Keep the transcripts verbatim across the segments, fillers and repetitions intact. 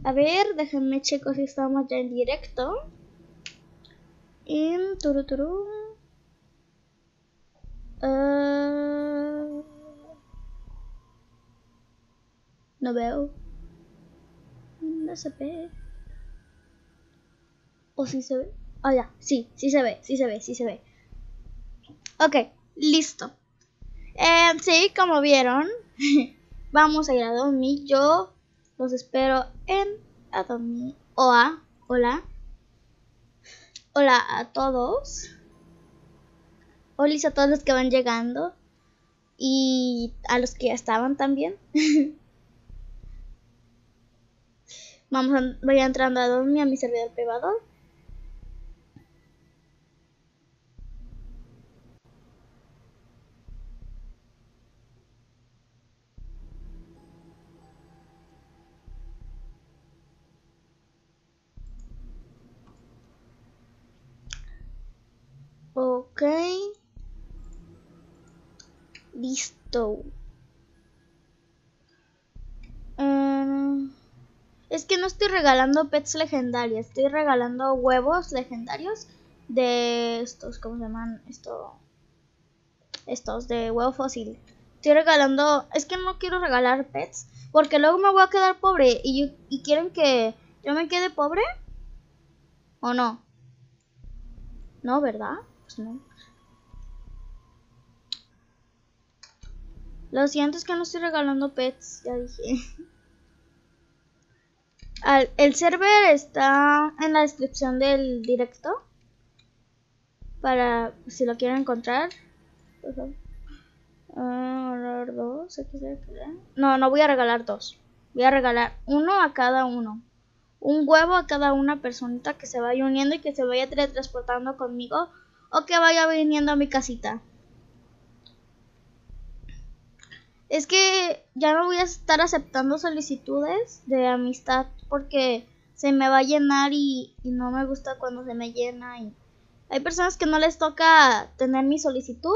A ver, déjenme checo si estamos ya en directo. En turuturu. Uh, no veo. No se ve. ¿O sí se ve? Ah, ya. Sí, sí se ve, sí se ve, sí se ve. Ok, listo. Eh, sí, como vieron, vamos a ir a Adomi. Yo los espero en Adomi. Hola, hola. Hola a todos. Hola a todos los que van llegando. Y a los que ya estaban también. Vamos a, voy entrando a Adomi, a mi servidor privado. Ok. Listo. Um, es que no estoy regalando pets legendarios. Estoy regalando huevos legendarios. De estos, ¿cómo se llaman? Esto, estos de huevo fósil. Estoy regalando. Es que no quiero regalar pets. Porque luego me voy a quedar pobre. Y, y quieren que yo me quede pobre. ¿O no? No, ¿verdad? Pues no. Lo siento, es que no estoy regalando pets. Ya dije. Al, el server está en la descripción del directo. Para si lo quieren encontrar. Uh, dos, no, no voy a regalar dos. Voy a regalar uno a cada uno. Un huevo a cada una personita que se vaya uniendo y que se vaya teletransportando conmigo. O que vaya viniendo a mi casita. Es que ya no voy a estar aceptando solicitudes de amistad porque se me va a llenar y, y no me gusta cuando se me llena. Y hay personas que no les toca tener mi solicitud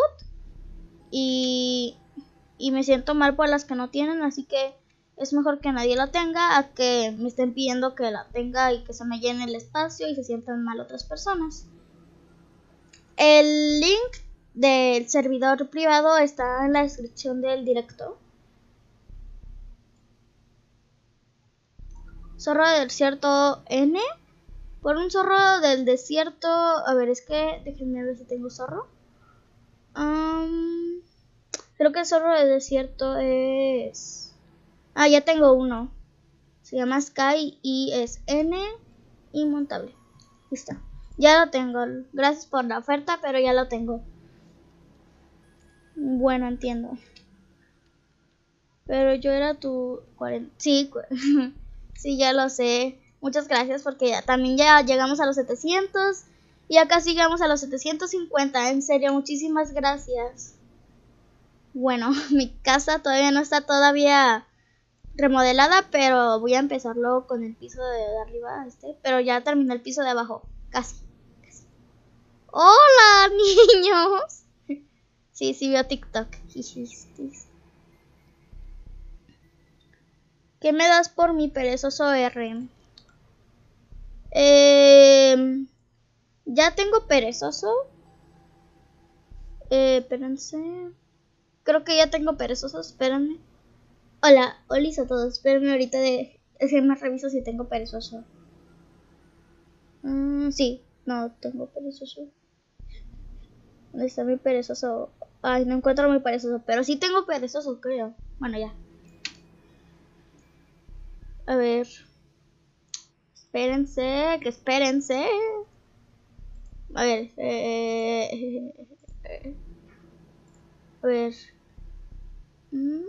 y, y me siento mal por las que no tienen, así que es mejor que nadie la tenga a que me estén pidiendo que la tenga y que se me llene el espacio y se sientan mal otras personas. El link del servidor privado está en la descripción del directo. Zorro del desierto N. Por un zorro del desierto. A ver, es que déjenme ver si tengo zorro. Um, creo que el zorro del desierto es. Ah, ya tengo uno. Se llama Sky y es N inmontable. Listo. Ya lo tengo. Gracias por la oferta, pero ya lo tengo. Bueno, entiendo. Pero yo era tu cuarenta. Sí, sí, ya lo sé. Muchas gracias porque ya también ya llegamos a los setecientos. Y ya casi llegamos a los setecientos cincuenta. En serio, muchísimas gracias. Bueno, mi casa todavía no está todavía remodelada, pero voy a empezarlo con el piso de, de arriba, este. Pero ya terminé el piso de abajo. Casi, casi. ¡Hola, niños! Sí, sí veo TikTok. ¿Qué me das por mi perezoso R? Eh, ya tengo perezoso. Eh, espérense. Creo que ya tengo perezoso, espérenme. Hola, hola a todos. Espérenme ahorita de... Es que me reviso si tengo perezoso. Mm, sí, no tengo perezoso. ¿Dónde está mi perezoso? Ay, no encuentro mi perezoso. Pero sí tengo perezoso, creo. Bueno, ya. A ver. Espérense, que espérense. A ver. Eh, eh, a ver. Mm.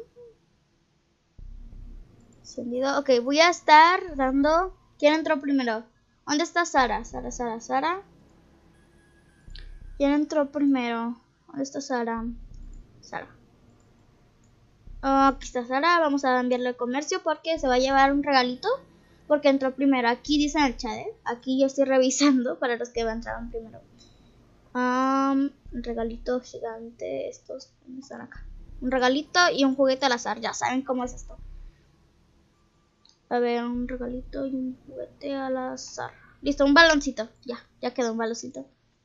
Encendido. Ok, voy a estar dando... ¿Quién entró primero? ¿Dónde está Sara? Sara, Sara, Sara. ¿Quién entró primero? ¿Dónde está Sara? Sara. Oh, aquí está Sara. Vamos a enviarle al comercio porque se va a llevar un regalito. Porque entró primero. Aquí dice en el chat, ¿eh? Aquí yo estoy revisando para los que entraron primero. Um, un regalito gigante. Estos están acá. Un regalito y un juguete al azar. Ya saben cómo es esto. A ver, un regalito y un juguete al azar. Listo, un baloncito. Ya, ya quedó un baloncito.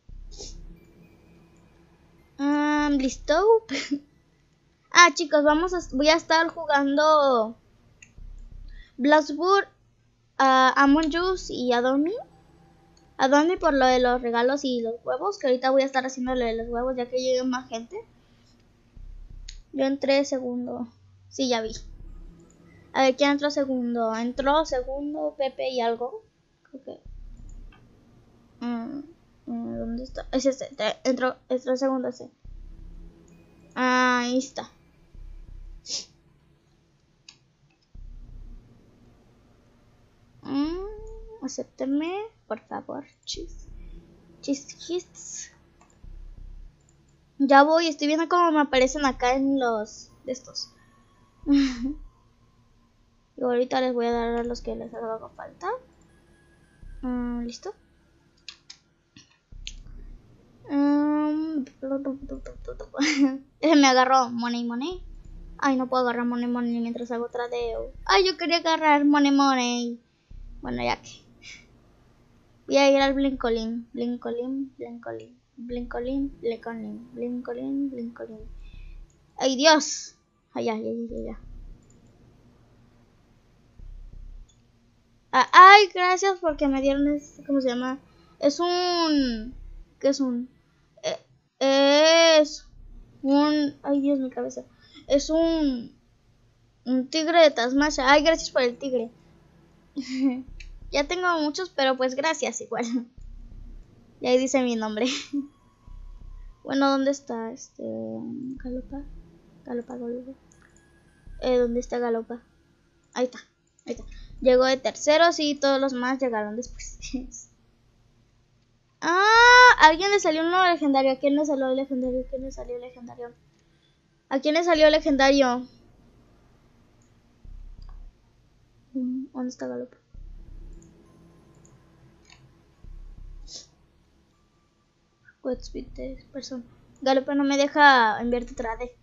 Um, Listo. Ah, chicos, vamos a, voy a estar jugando Bloxburg, uh, Among Us y Adonis. Adonis por lo de los regalos y los huevos, que ahorita voy a estar haciendo lo de los huevos ya que llegue más gente. Yo entré segundo. Sí, ya vi. A ver, ¿quién entró segundo? Entró segundo Pepe y algo. Creo que... Mm, mm, ¿Dónde está? Es este. Entró, entró segundo ese. Ah, ahí está. Mm, acépteme, por favor. Chis. Chis hits. Ya voy, estoy viendo cómo me aparecen acá en los de estos. Y ahorita les voy a dar a los que les haga falta. Mm, ¿Listo? Um, me agarró Money Money. Ay, no puedo agarrar Money Money mientras hago tradeo. Ay, yo quería agarrar Money Money. Bueno, ya que. Voy a ir al Blinkolin. Blinkolin, Blinkolin. Blinkolin, Blinkolin. Blinkolin, Blinkolin. Ay, Dios. Ay, ya, ya, ya, ya. Ah, ay, gracias porque me dieron este, ¿cómo se llama? Es un... ¿Qué es un? Eh, es un... Ay, Dios, mi cabeza. Es un... Un tigre de Tasmania. Ay, gracias por el tigre. Ya tengo muchos, pero pues gracias igual. Y ahí dice mi nombre. Bueno, ¿dónde está este... Galopa? Galopa, Galopa. Eh, ¿dónde está Galopa? Ahí está, ahí está. Llegó de terceros y todos los más llegaron después. Ah, a alguien le salió un nuevo legendario. ¿A quién le salió legendario? ¿A quién le salió legendario? ¿A quién le salió legendario? ¿Dónde está Galopa? What's with this person? Galopa no me deja enviarte trade.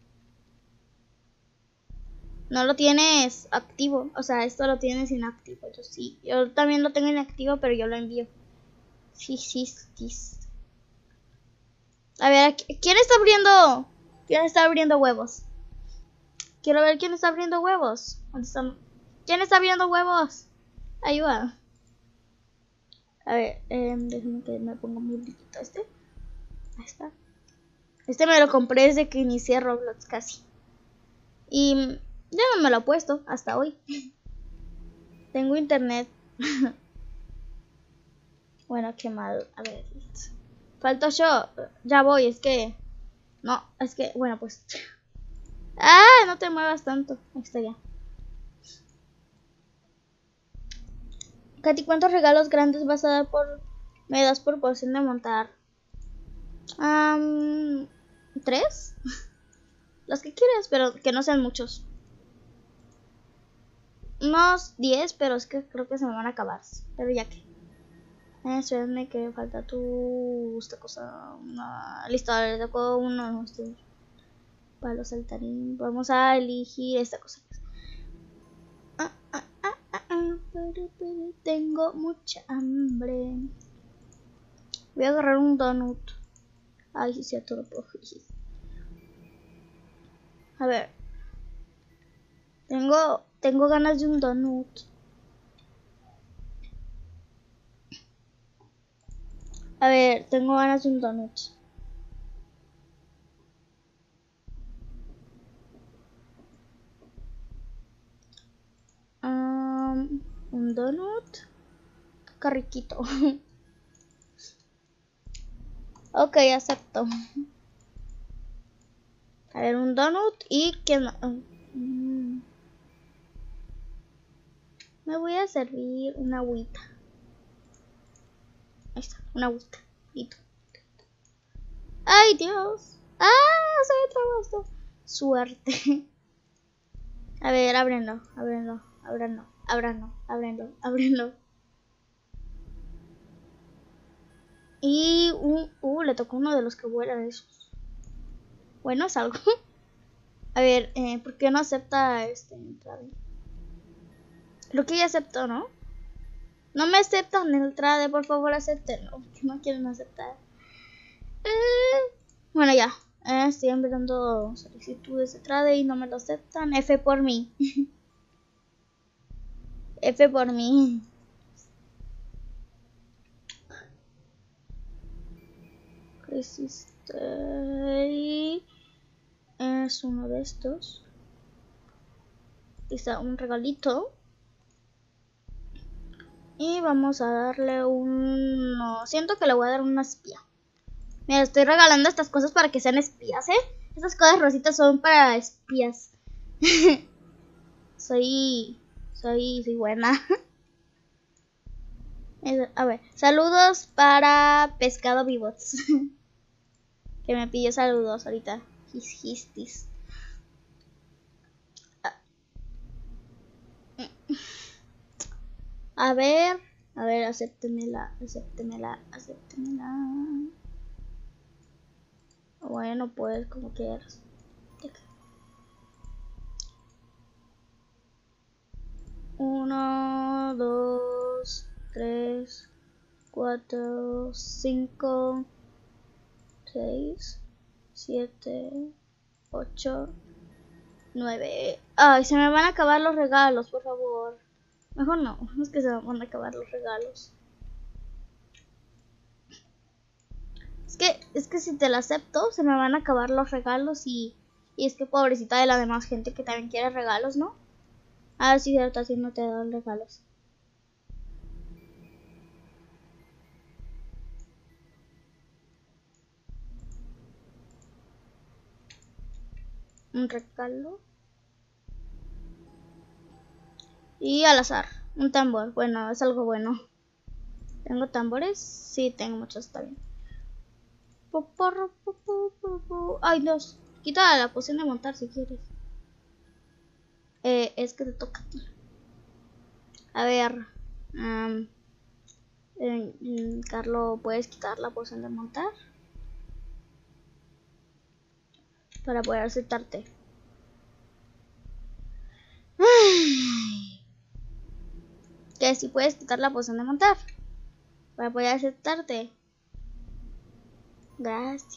No lo tienes activo. O sea, esto lo tienes inactivo. Yo sí. Yo también lo tengo inactivo, pero yo lo envío. Sí, sí, sí. A ver, ¿quién está abriendo? ¿Quién está abriendo huevos? Quiero ver quién está abriendo huevos. ¿Dónde están? ¿Quién está abriendo huevos? Ayuda. A ver, eh, déjenme que me ponga muy liquito este. Ahí está. Este me lo compré desde que inicié Roblox casi. Y ya no me lo he puesto hasta hoy. Tengo internet. Bueno, qué mal. A ver. Falto yo. Ya voy, es que... No, es que... Bueno, pues... Ah, no te muevas tanto. Ahí está ya. Katy, ¿cuántos regalos grandes vas a dar por... me das por porción de montar? Um, ¿Tres? Los que quieras, pero que no sean muchos. Unos diez, pero es que creo que se me van a acabar. Pero ya que. Eh, espérenme que falta tu... esta cosa. Una... Listo, le tocó uno. Este... Para los saltarines. Vamos a elegir esta cosa. Ah, ah, ah, ah, ah. Tengo mucha hambre. Voy a agarrar un donut. Ay, sí, sí, a todo puedo. A ver. Tengo, tengo ganas de un donut. A ver, tengo ganas de un donut. Um, un donut. Carriquito. Ok, acepto. A ver, un donut y que no. Mm. Me voy a servir una agüita. Ahí está, una agüita. Listo. ¡Ay, Dios! ¡Ah! Se me trabó esto. Suerte. A ver, ábrenlo, ábrenlo, ábrenlo, ábrenlo, ábrenlo, ábrenlo. Y un... Uh, le tocó uno de los que vuelan esos. Bueno, es algo. A ver, eh, ¿por qué no acepta este entrada? Creo que ya aceptó, ¿no? No me aceptan el trade, por favor acéptenlo. Que no quieren aceptar. Eh, bueno, ya. Eh, estoy enviando solicitudes de trade y no me lo aceptan. F por mí. F por mí. Resiste. Es uno de estos. Está un regalito. Y vamos a darle un... No, siento que le voy a dar una espía. Mira, estoy regalando estas cosas para que sean espías, ¿eh? Estas cosas rositas son para espías. soy... Soy... Soy buena. A ver, saludos para Pescado Vivots. Que me pidió saludos ahorita. His histis. A ver, a ver, acéptemela, acéptemela, acéptemela. Bueno, pues como quieras. Uno, dos, tres, cuatro, cinco, seis, siete, ocho, nueve. Ay, se me van a acabar los regalos, por favor. Mejor no, es que se me van a acabar los regalos. Es que, es que si te lo acepto, se me van a acabar los regalos y, y es que pobrecita de la demás gente que también quiere regalos, ¿no? Ah, sí, cierto, así no te dan regalos. Un regalo. Y al azar, un tambor. Bueno, es algo bueno. ¿Tengo tambores? Sí, tengo muchos, está bien. Ay, Dios. Quita la poción de montar si quieres. Eh, es que te toca a ti. A ver. Um, eh, Carlos, ¿puedes quitar la poción de montar? Para poder aceptarte. Que si puedes quitar la poción de montar. Para poder aceptarte. Gracias.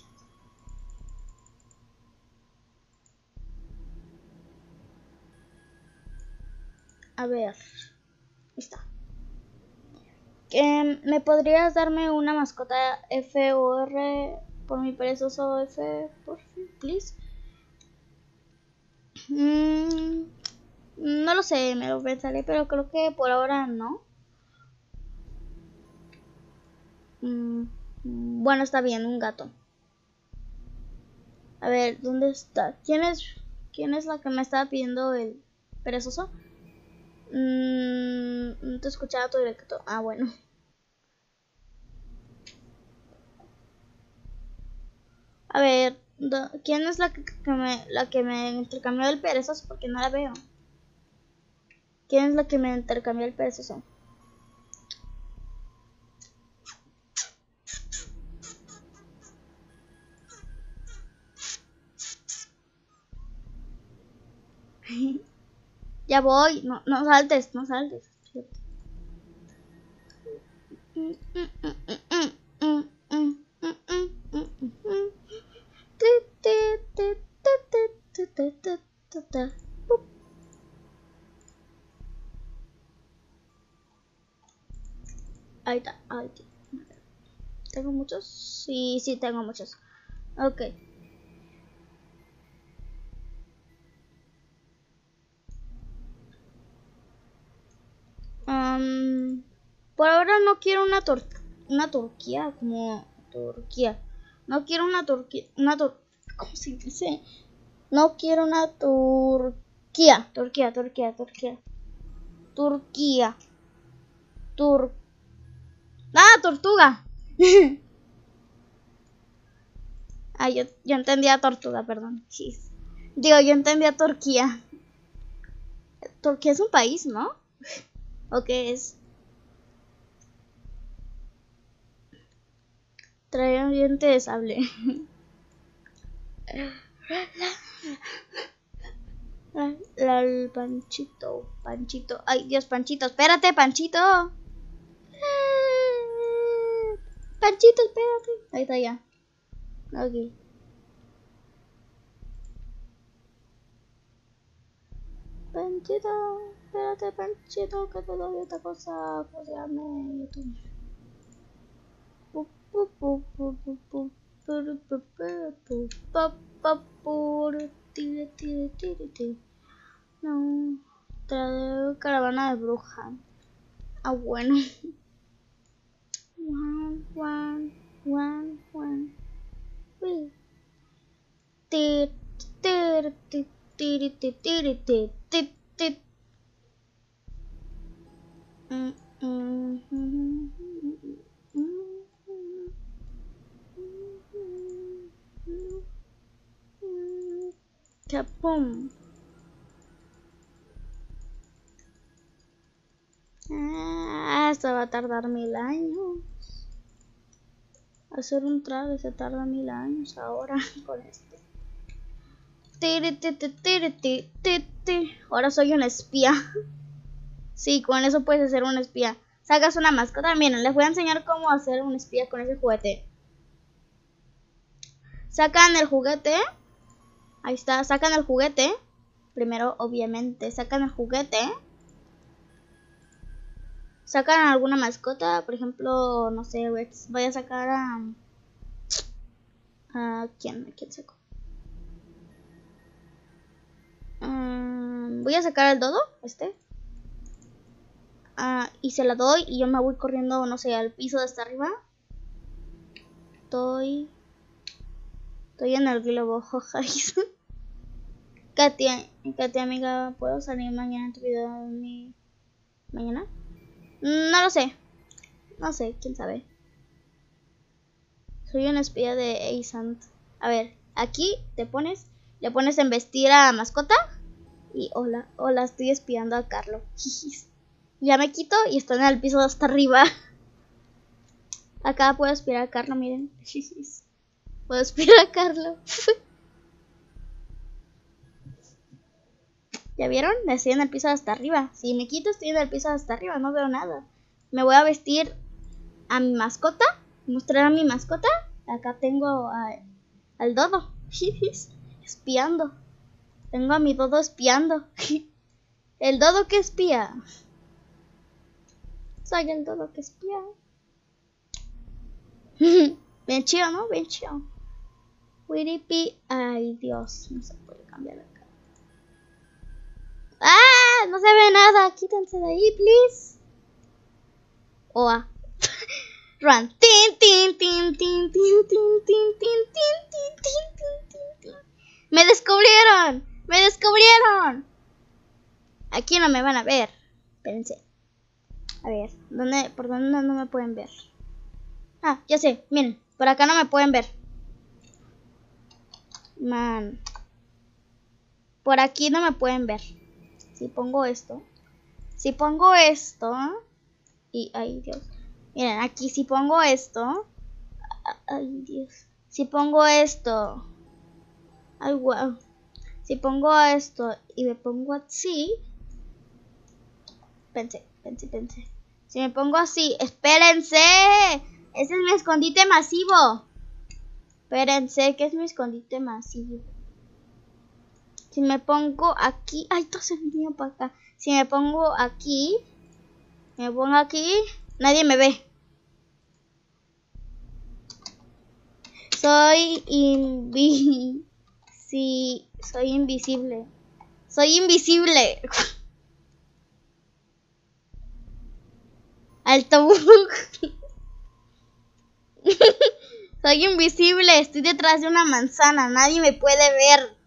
A ver. Ahí está. Eh, ¿Me podrías darme una mascota F O R por mi perezoso F, por favor, please? Mm, no lo sé, me lo pensaré, pero creo que por ahora no. Mm, bueno, está bien, un gato. A ver, ¿dónde está? ¿Quién es, quién es la que me estaba pidiendo el perezoso? Mm, no te escuchaba tu directo. Ah, bueno. A ver, ¿quién es la que, que me, la que me intercambió el perezoso? Porque no la veo. ¿Quién es la que me intercambió el perezoso? Ya voy, no, no saltes, no saltes. Ahí está, ahí está. ¿Tengo muchos? Sí, sí, tengo muchos. Ok. Um, por ahora no quiero una tor una Turquía, como Turquía. No quiero una Turquía, una tur ¿cómo se dice? No quiero una Turquía, Turquía, Turquía, Turquía. Turquía. Tur Ah, tortuga. Ah, yo, yo entendía tortuga, perdón. Jeez. Digo, yo entendía Turquía. Turquía es un país, ¿no? ¿O qué es? Trae un diente de sable. La, la, el Panchito, Panchito. Ay, Dios, Panchito, espérate, Panchito. Panchito, espérate. Ahí está ya. Ok. Panchito, espérate, Panchito, que te doy otra cosa. Pues ya me YouTube. No, trae caravana de bruja. Ah, bueno. One, one, one, one. Uy. Tit, tit, tit, tit, tit, tit, tit, tit, tit. Mm, mm, mm, mm, mm. Chapum. Ah, esto va a tardar mil años. Hacer un traje se tarda mil años ahora con esto. Ahora soy un espía. Sí, con eso puedes hacer un espía. Sacas una mascota. Miren, les voy a enseñar cómo hacer un espía con ese juguete. Sacan el juguete. Ahí está, sacan el juguete. Primero, obviamente, sacan el juguete. Sacan alguna mascota. Por ejemplo, no sé, voy a sacar a... ¿A quién? ¿A quién saco? Um, voy a sacar al dodo, este. Uh, y se la doy y yo me voy corriendo, no sé, al piso de hasta arriba. Estoy... Estoy en el globo, jojáis. Katia, Katia, amiga, ¿puedo salir mañana en tu video de mi... ¿Mañana? No lo sé. No sé, quién sabe. Soy una espía de Asant. A ver, aquí te pones, le pones en vestir a mascota. Y hola, hola, estoy espiando a Carlo. Ya me quito y estoy en el piso de hasta arriba. Acá puedo espiar a Carlo, miren. Puedo espiar a Carlo. ¿Ya vieron? Estoy en el piso de hasta arriba. Si me quito, estoy en el piso de hasta arriba. No veo nada. Me voy a vestir a mi mascota. Mostrar a mi mascota. Acá tengo a, al dodo. Espiando. Tengo a mi dodo espiando. El dodo que espía. Soy el dodo que espía. Bien chido, ¿no? Bien chido. Wiripi. Ay, Dios. No se puede cambiar acá. ¡Ah! No se ve nada. Quítense de ahí, please. Oa. Run. Tin, tin, tin, tin, tin, tin, tin, tin, tin, tin, tin, tin, tin. Me descubrieron. Me descubrieron. Aquí no me van a ver. Espérense. A ver, ¿dónde, ¿por dónde no me pueden ver? Ah, ya sé, miren, por acá no me pueden ver. Man. Por aquí no me pueden ver. Si pongo esto. Si pongo esto. Y, ay, Dios. Miren, aquí si pongo esto. Ay, Dios. Si pongo esto. Ay, wow. Si pongo esto y me pongo así. Pense, pense, pense. Si me pongo así, espérense. Ese es mi escondite masivo. Espérense, que es mi escondite masivo. Si me pongo aquí, ay, todo se venía para acá. Si me pongo aquí, me pongo aquí, nadie me ve. Soy invi, sí, soy invisible. Soy invisible. Alto. Soy invisible, estoy detrás de una manzana, nadie me puede ver.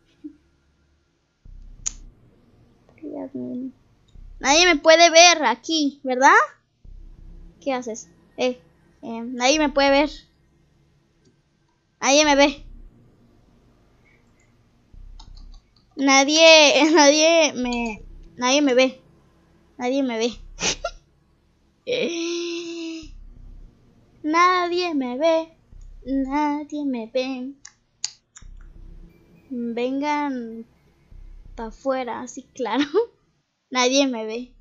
Nadie me puede ver aquí, ¿verdad? ¿Qué haces? Eh, eh, nadie me puede ver. Nadie me ve. Nadie, nadie me, nadie me ve. Nadie me ve. Nadie me ve. Nadie me ve. Vengan para afuera, así claro. Nadie me ve.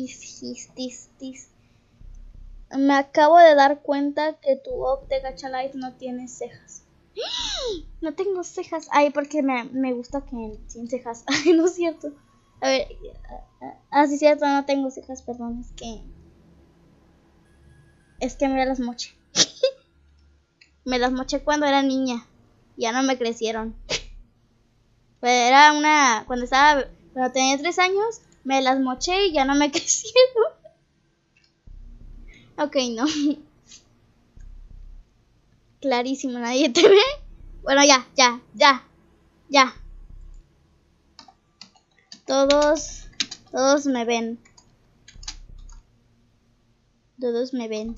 Me acabo de dar cuenta que tu Op de Gacha Life no tiene cejas. No tengo cejas. Ay, porque me, me gusta que sin cejas. Ay, no es cierto. A ver. Ah, sí es cierto, no tengo cejas, perdón. Es que... Es que me las moché. Me las moché cuando era niña. Ya no me crecieron. Pero era una... Cuando estaba... Cuando tenía tres años, me las moché y ya no me crecieron. Ok, no. Clarísimo, nadie te ve. Bueno, ya, ya, ya. Ya. Todos... Todos me ven. Todos me ven.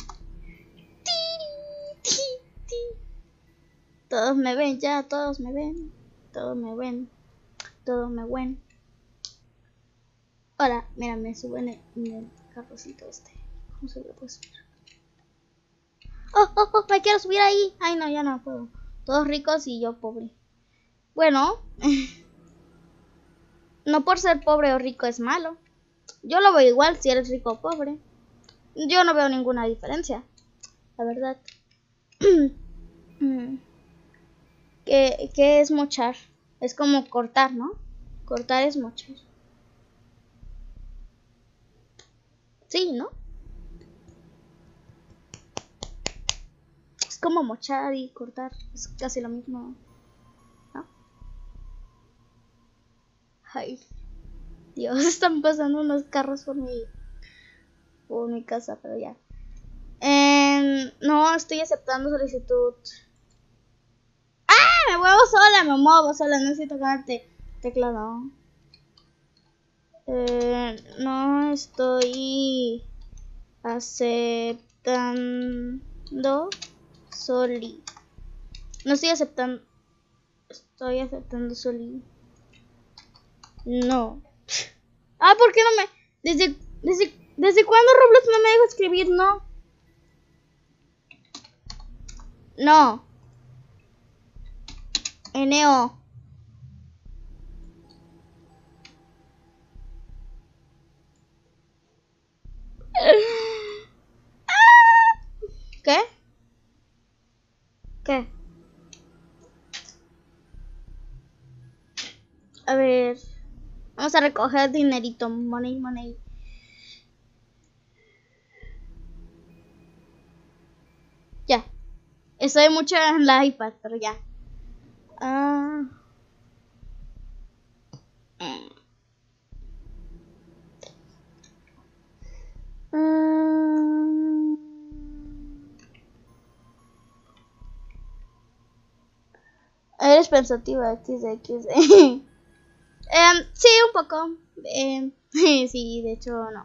Todos me ven, ya, todos me ven. Todos me ven. Todos me ven. Ahora, mira, me subo en el, en el carrocito este. ¿Cómo se lo puedo subir? ¡Oh, oh, oh! Me quiero subir ahí. Ay, no, ya no puedo. Todos ricos y yo pobre. Bueno. No por ser pobre o rico es malo. Yo lo veo igual si eres rico o pobre. Yo no veo ninguna diferencia. La verdad. ¿Qué, ¿Qué es mochar? Es como cortar, ¿no? Cortar es mochar. Sí, ¿no? Es como mochar y cortar. Es casi lo mismo, ¿no? Ay, Dios, están pasando unos carros por mi, por mi casa, pero ya. Eh, no, estoy aceptando solicitud. ¡Ah! Me muevo sola, me muevo sola, no necesito tocarte teclado. Eh, no estoy aceptando soli. No estoy aceptando. Estoy aceptando soli. No. Ah, ¿por qué no me...? Desde, desde, ¿Desde cuándo Roblox no me deja escribir? No. No. N O. ¿Qué? ¿Qué? A ver. Vamos a recoger dinerito. Money, money. Ya. Estoy mucho en la iPad, pero ya. Ah. Mm. Eres pensativa, X D, X D. um, sí, un poco. Um, sí, de hecho, no.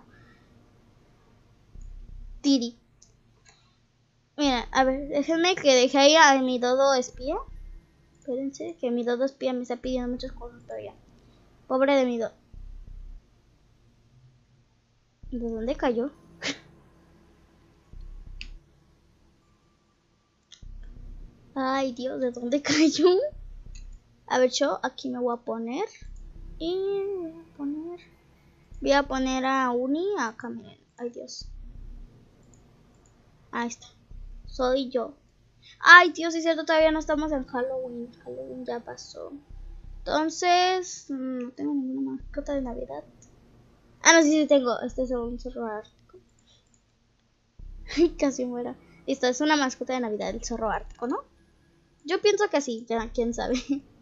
Tiri. Mira, a ver, déjenme que deje ahí a mi dodo espía. Espérense, que mi dodo espía me está pidiendo muchas cosas, pero ya. Pobre de mi dodo. ¿De dónde cayó? Ay, Dios, ¿de dónde cayó? A ver, yo aquí me voy a poner. Y voy a poner. Voy a poner a Uni acá, miren. Ay, Dios. Ahí está. Soy yo. Ay, Dios, es cierto, todavía no estamos en Halloween. Halloween ya pasó. Entonces, no tengo ninguna mascota de Navidad. Ah, no, sí, sí tengo. Este es un zorro ártico. Casi muera. Listo, es una mascota de Navidad, el zorro ártico, ¿no? Yo pienso que sí, ya, quién sabe.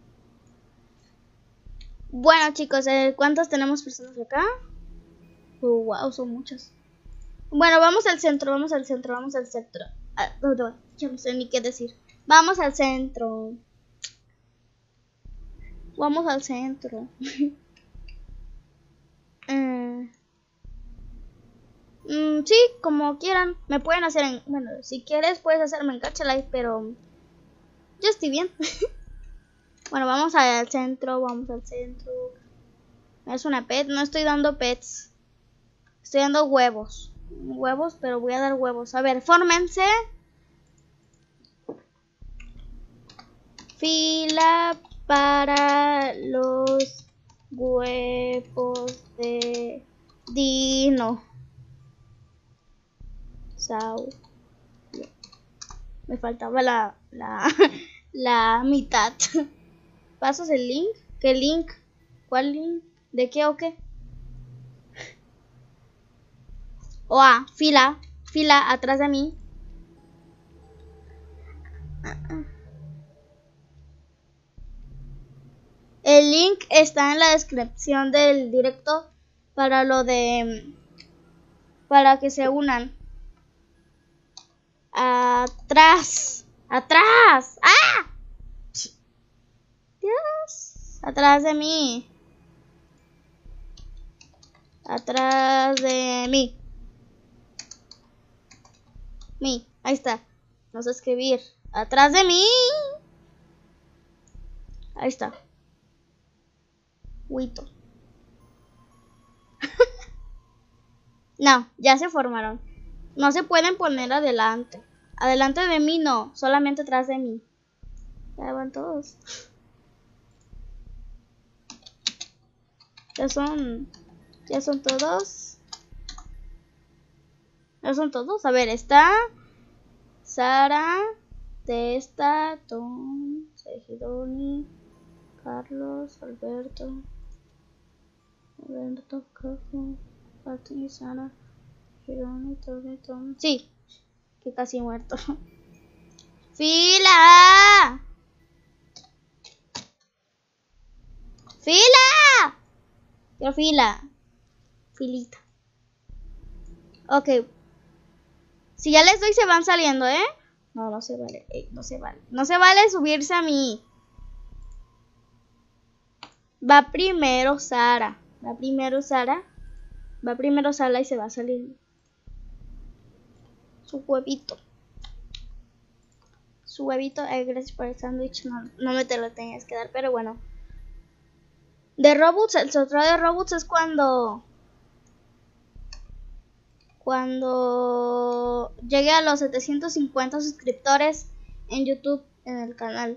Bueno, chicos, ¿cuántas tenemos personas acá? Oh, wow, son muchas. Bueno, vamos al centro, vamos al centro, vamos al centro. Ah, no, no, ya no sé ni qué decir. Vamos al centro. Vamos al centro. eh, mm, sí, como quieran. Me pueden hacer en... Bueno, si quieres puedes hacerme en Gacha Life, pero... Yo estoy bien. Bueno, vamos al centro, vamos al centro. Es una pet, no estoy dando pets. Estoy dando huevos. Huevos, pero voy a dar huevos. A ver, fórmense. Fila para los Huevos de dino. Sau. Me faltaba la, la, la mitad. ¿Pasas el link? ¿Qué link? ¿Cuál link? ¿De qué o qué? O a fila, fila atrás de mí. El link está en la descripción del directo para lo de para que se unan. Atrás, atrás. ¡Ah! Dios, atrás de mí. Atrás de mí. Mí, ahí está. Vamos a escribir. Atrás de mí. Ahí está. Huito. No, ya se formaron. No se pueden poner adelante. Adelante de mí no, solamente atrás de mí. Ya van todos. Ya son. Ya son todos. Ya son todos. A ver, está Sara, Testa, Tom, Sergidoni, Carlos, Alberto, Alberto, Cajo, Pati, Sara, Gironi, Tony, Tom. Sí, que casi muerto. ¡Fila! ¡Fila! Quiero fila. Filita. Ok. Si ya les doy, se van saliendo, ¿eh? No, no se vale. Eh, no se vale. No se vale subirse a mí. Va primero Sara. Va primero Sara. Va primero Sara y se va saliendo. Su huevito. Su huevito. Eh, gracias por el sándwich. No, no me te lo tenías que dar, pero bueno. De Robux, el sorteo de Robux es cuando... Cuando llegue a los setecientos cincuenta suscriptores en YouTube, en el canal.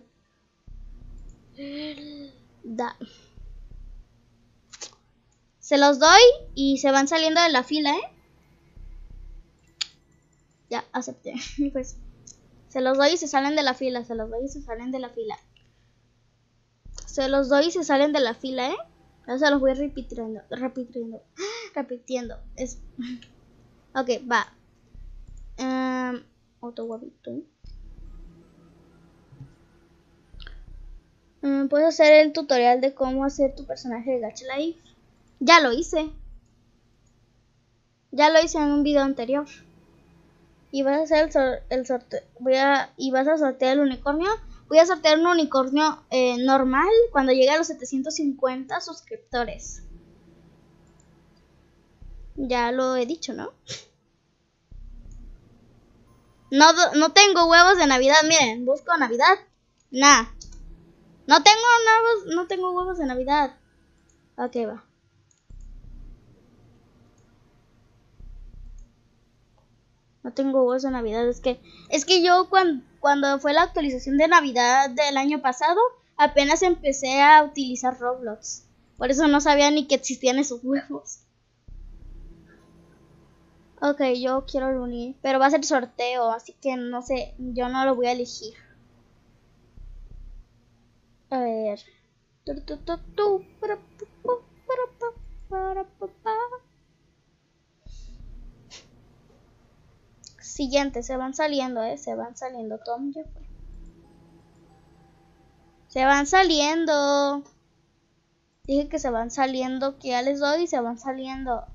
Da. Se los doy y se van saliendo de la fila, ¿eh? Ya, acepté. Pues se los doy y se salen de la fila. Se los doy y se salen de la fila. Se los doy y se salen de la fila, ¿eh? Ahora se los voy repitiendo. Repitiendo. Repitiendo. Es... Ok, va. Um, otro huevito. Um, Puedes hacer el tutorial de cómo hacer tu personaje de Gacha Life. Ya lo hice. Ya lo hice en un video anterior. Y vas a hacer el, sor el sorteo. Voy a y vas a sortear el unicornio. Voy a sortear un unicornio eh, normal cuando llegue a los setecientos cincuenta suscriptores. Ya lo he dicho, ¿no? No, no tengo huevos de Navidad, miren, busco Navidad. Nah. No tengo huevos, no tengo huevos de Navidad. Ok, va. No tengo huevos de Navidad, es que es que yo cuando, cuando fue la actualización de Navidad del año pasado, apenas empecé a utilizar Roblox. Por eso no sabía ni que existían esos huevos. Ok, yo quiero reunir, pero va a ser sorteo, así que no sé, yo no lo voy a elegir. A ver. Siguiente, se van saliendo, eh, se van saliendo. Tom ya fue. Se van saliendo. Dije que se van saliendo, que ya les doy y se van saliendo.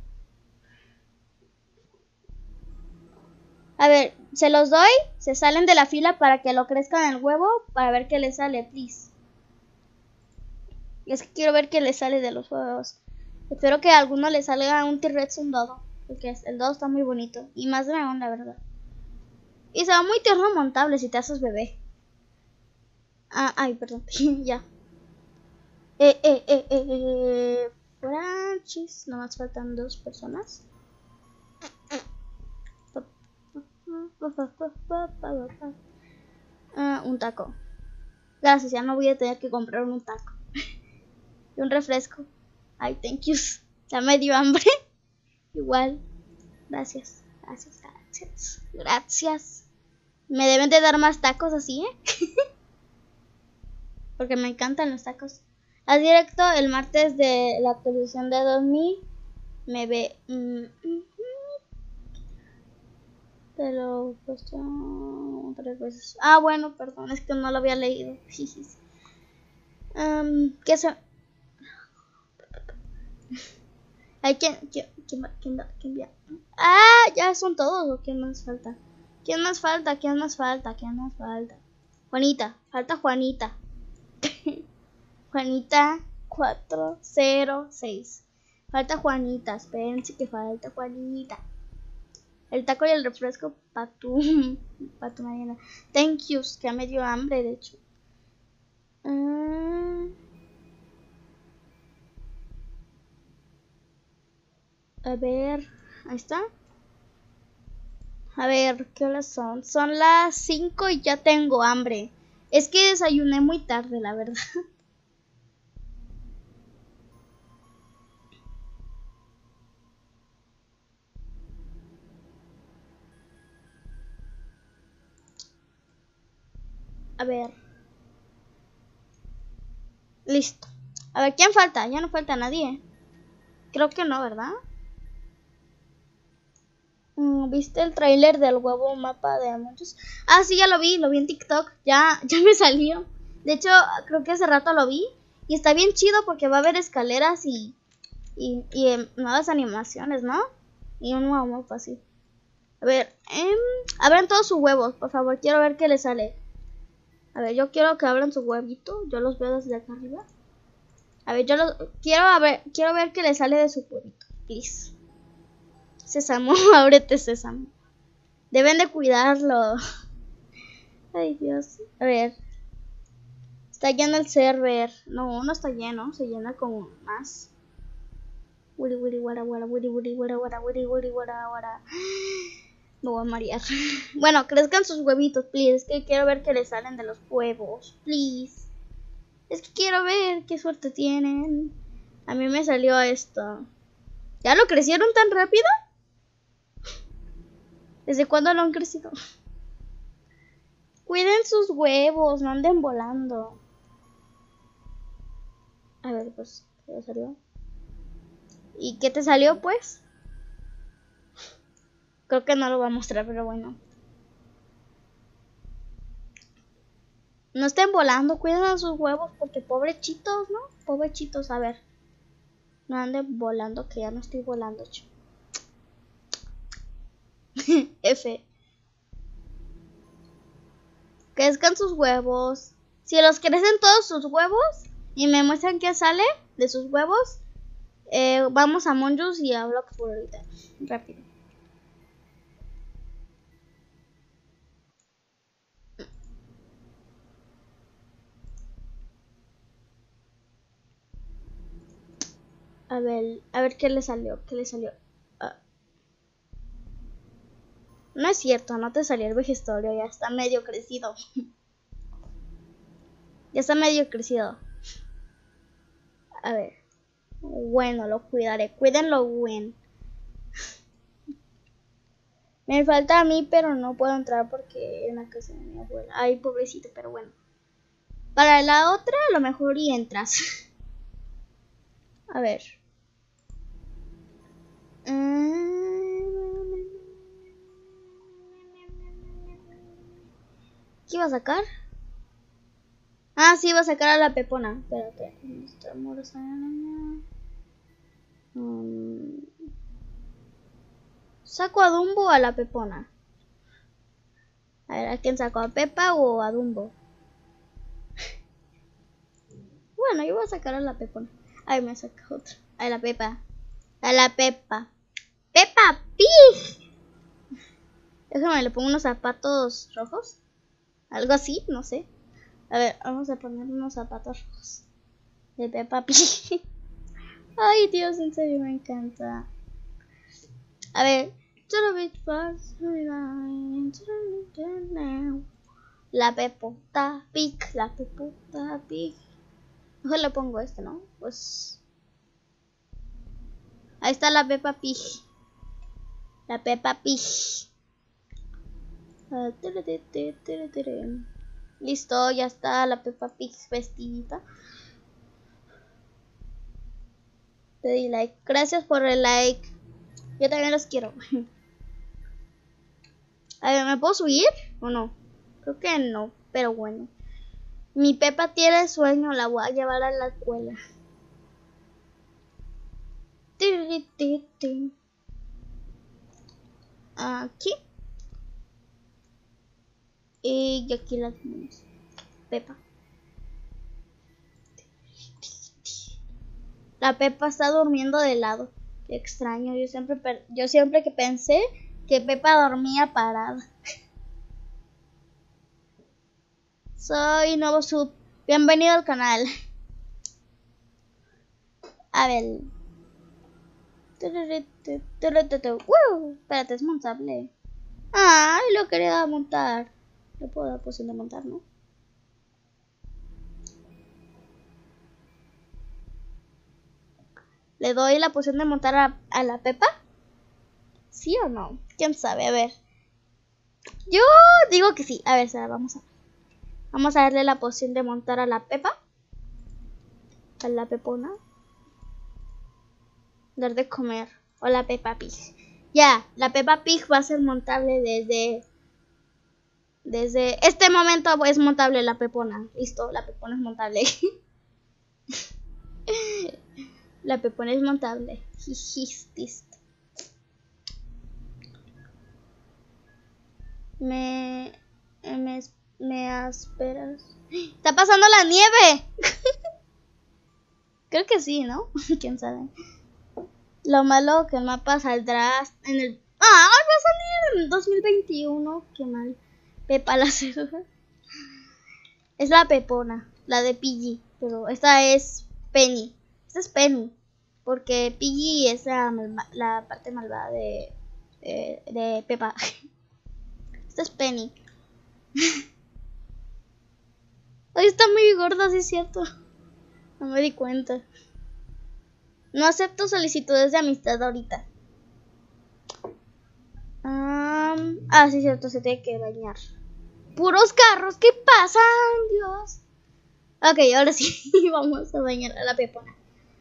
A ver, se los doy, se salen de la fila para que lo crezcan el huevo, para ver qué les sale, please. Y es que quiero ver qué les sale de los huevos. Espero que a alguno le salga un T-Rex, un dodo, porque el dodo está muy bonito. Y más dragón, la verdad. Y se va muy tierno montable si te haces bebé. Ah, ay, perdón, ya. Eh, eh, eh, eh, eh. Franchis, nomás faltan dos personas. Uh, un taco. Gracias, ya no voy a tener que comprar un taco. Y un refresco. Ay, thank you. Ya me dio hambre. Igual. Gracias. Gracias, gracias. Gracias. Me deben de dar más tacos así, ¿eh? Porque me encantan los tacos. Haz directo el martes de la actualización de dos mil. Me ve. Mm, mm, te lo he puesto tres veces. Ah, bueno, perdón, es que no lo había leído. um, ¿Qué se.? Hay quien. ¿Quién, quién, quién, quién, quién? Ah, ya son todos. ¿O quién más falta? ¿Quién más falta? ¿Quién más falta? ¿Quién más falta? Juanita. Falta Juanita. Juanita cuatro cero seis. Falta Juanita. Espérense que falta Juanita. El taco y el refresco para tu, pa tu mañana. Thank you. Que me dio hambre, de hecho. Uh, a ver. Ahí está. A ver, ¿qué horas son? Son las cinco y ya tengo hambre. Es que desayuné muy tarde, la verdad. A ver. Listo. A ver, ¿quién falta? Ya no falta nadie. Creo que no, ¿verdad? ¿Viste el tráiler del huevo mapa de muchos? Ah, sí, ya lo vi, lo vi en TikTok. Ya, ya me salió. De hecho, creo que hace rato lo vi. Y está bien chido porque va a haber escaleras y, y, y eh, nuevas animaciones, ¿no? Y un nuevo mapa así. A ver, eh, abran todos sus huevos, por favor. Quiero ver qué les sale. A ver, yo quiero que abran su huevito. Yo los veo desde acá arriba. A ver, yo los quiero, a ver, quiero ver qué les sale de su huevito. Please. Sésamo, ábrete, Sésamo. Deben de cuidarlo. Ay, Dios. A ver. Está lleno el server. No, no está lleno. Se llena con más. Wiri, wiri, wara, wara, wiri, wiri, wara, wara, wiri, wiri, wara, wara. Me voy a marear. Bueno, crezcan sus huevitos, please. Es que quiero ver qué les salen de los huevos. Please. Es que quiero ver qué suerte tienen. A mí me salió esto. ¿Ya lo crecieron tan rápido? ¿Desde cuándo lo han crecido? Cuiden sus huevos, no anden volando. A ver, pues, ¿qué te salió? ¿Y qué te salió, pues? Creo que no lo va a mostrar, pero bueno. No estén volando, cuiden a sus huevos, porque pobrechitos, ¿no? Pobrechitos, a ver. No anden volando, que ya no estoy volando, chico. F. Crezcan sus huevos. Si los crecen todos sus huevos y me muestran qué sale de sus huevos, eh, vamos a Monjus y a Bloxburg ahorita. Rápido. A ver, a ver qué le salió, qué le salió. Ah. No es cierto, no te salió el vejestorio, ya está medio crecido. Ya está medio crecido. A ver. Bueno, lo cuidaré. Cuídenlo bien. Me falta a mí, pero no puedo entrar porque en la casa de mi abuela. Ay, pobrecito, pero bueno. Para la otra, a lo mejor y entras. A ver. ¿Qué iba a sacar? Ah, sí, iba a sacar a la Pepona. Espérate. Um, ¿Saco a Dumbo o a la Pepona? A ver, ¿a quién saco? ¿A Pepa o a Dumbo? Bueno, yo voy a sacar a la Pepona. Ay, me saca otra. A la Pepa. A la Pepa. ¡Pepa Pig! Déjame, le pongo unos zapatos rojos. Algo así, no sé. A ver, vamos a poner unos zapatos rojos. De Peppa Pig. Ay, Dios, en serio me encanta. A ver. La Pepota Pig. La Pepota Pig. Mejor le pongo este, ¿no? Pues... Ahí está la Peppa Pig. La Peppa Pig. Uh, tere, tere, tere, tere. Listo, ya está la Peppa Pig vestidita. Te di like. Gracias por el like. Yo también los quiero. A ver, ¿me puedo subir o no? Creo que no, pero bueno. Mi Peppa tiene sueño, la voy a llevar a la escuela. Aquí. Y aquí la tenemos. Peppa. La Peppa está durmiendo de lado. Qué extraño. Yo siempre, yo siempre que pensé que Peppa dormía parada. Soy Nuevo Sub. Bienvenido al canal. A ver. ¡Wow! Espérate, es montable. Ay, lo quería montar. Le puedo dar poción de montar, ¿no? ¿Le doy la poción de montar a, a la Peppa? ¿Sí o no? ¿Quién sabe? A ver. Yo digo que sí. A ver, Sara, vamos a Vamos a darle la poción de montar a la Peppa. A la Pepona. Dar de comer. O la Peppa Pig. Ya, la Peppa Pig va a ser montable desde... Desde este momento es montable la Pepona. Listo, la Pepona es montable. La Pepona es montable. Listo. Me... Me... Me esperas. ¡Está pasando la nieve! Creo que sí, ¿no? ¿Quién sabe? Lo malo que el mapa saldrá en el... ¡Ah! Va a salir en el dos mil veintiuno. Qué mal. Peppa la cerda. Es la Pepona. La de Piggy. Pero esta es Penny. Esta es Penny. Porque Piggy es la, la parte malvada de... De, de Peppa. Esta es Penny. Ay, está muy gorda, sí es cierto. No me di cuenta. No acepto solicitudes de amistad ahorita. Um, ah, sí es cierto, se tiene que bañar. Puros carros, ¿qué pasan? Dios. Ok, ahora sí, vamos a bañar a la Pepona.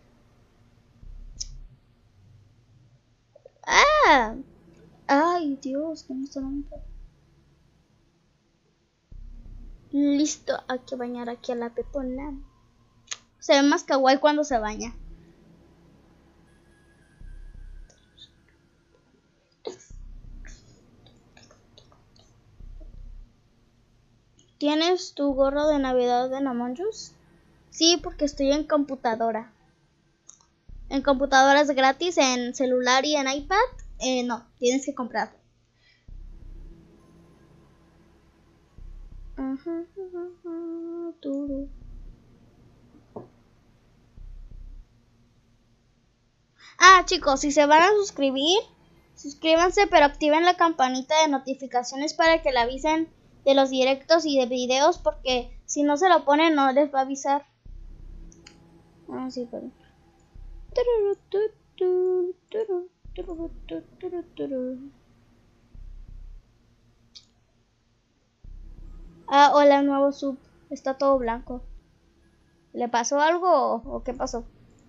Ah. Ay, Dios, ¿cómo está la Pepona? Listo, hay que bañar aquí a la Pepona. Se ve más kawaii cuando se baña. ¿Tienes tu gorro de Navidad de Among Us? Sí, porque estoy en computadora. En computadora es gratis, en celular y en iPad, eh, no, tienes que comprarlo. Ah, chicos, si se van a suscribir, suscríbanse, pero activen la campanita de notificaciones para que le avisen de los directos y de videos, porque si no se lo ponen no les va a avisar. Ah, sí, pero... Ah, hola, nuevo sub. Está todo blanco. ¿Le pasó algo o, o qué pasó?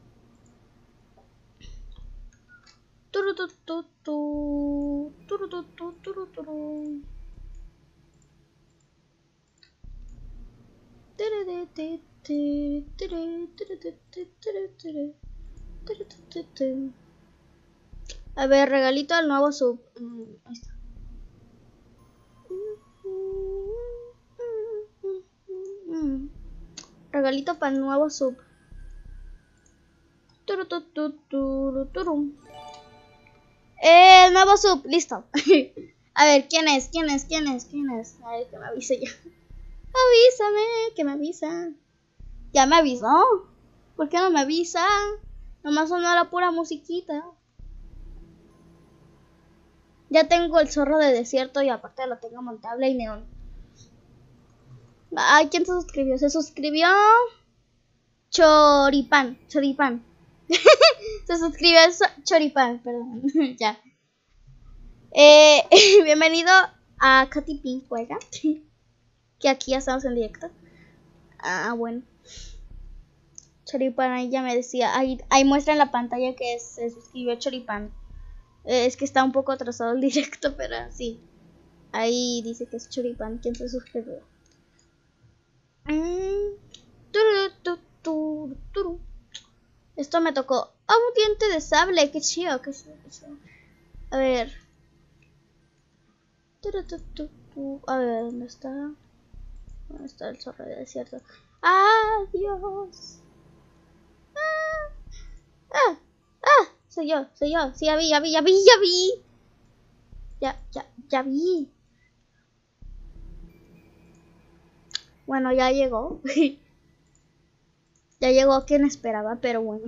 A ver, regalito al nuevo sub. Ahí está. Regalito para el nuevo sub. El nuevo sub, listo. A ver, ¿quién es? ¿Quién es? ¿Quién es? ¿Quién es? A ver, que me avise ya. Avísame, que me avisa. Ya me avisó. ¿Por qué no me avisa? Nomás sonó la pura musiquita. Ya tengo el zorro de desierto y aparte lo tengo montable y neón. Ay, ¿quién se suscribió? Se suscribió Choripán, Choripán. Se Se suscribió a Choripán, perdón. Ya. Eh, bienvenido a Katy Pink Juega. Que aquí ya estamos en directo. Ah, bueno. Choripán ahí ya me decía. Ahí, ahí muestra en la pantalla que se suscribió Choripán. Eh, es que está un poco atrasado el directo, pero sí. Ahí dice que es Choripán quien se suscribió. Mm. Turu, tu, tu, turu. Esto me tocó. Ah, un diente de sable. Qué chido, qué chido, qué chido. A ver. Turu, tu, tu, tu. A ver, ¿dónde está? ¿Dónde está el zorro de desierto? ¡Adiós! ¡Ah! ¡Ah! ¡Ah! Soy yo, soy yo. Sí, ya vi, ya vi, ya vi, ya vi. Ya, ya, ya vi. Bueno, ya llegó. Ya llegó quien esperaba, pero bueno.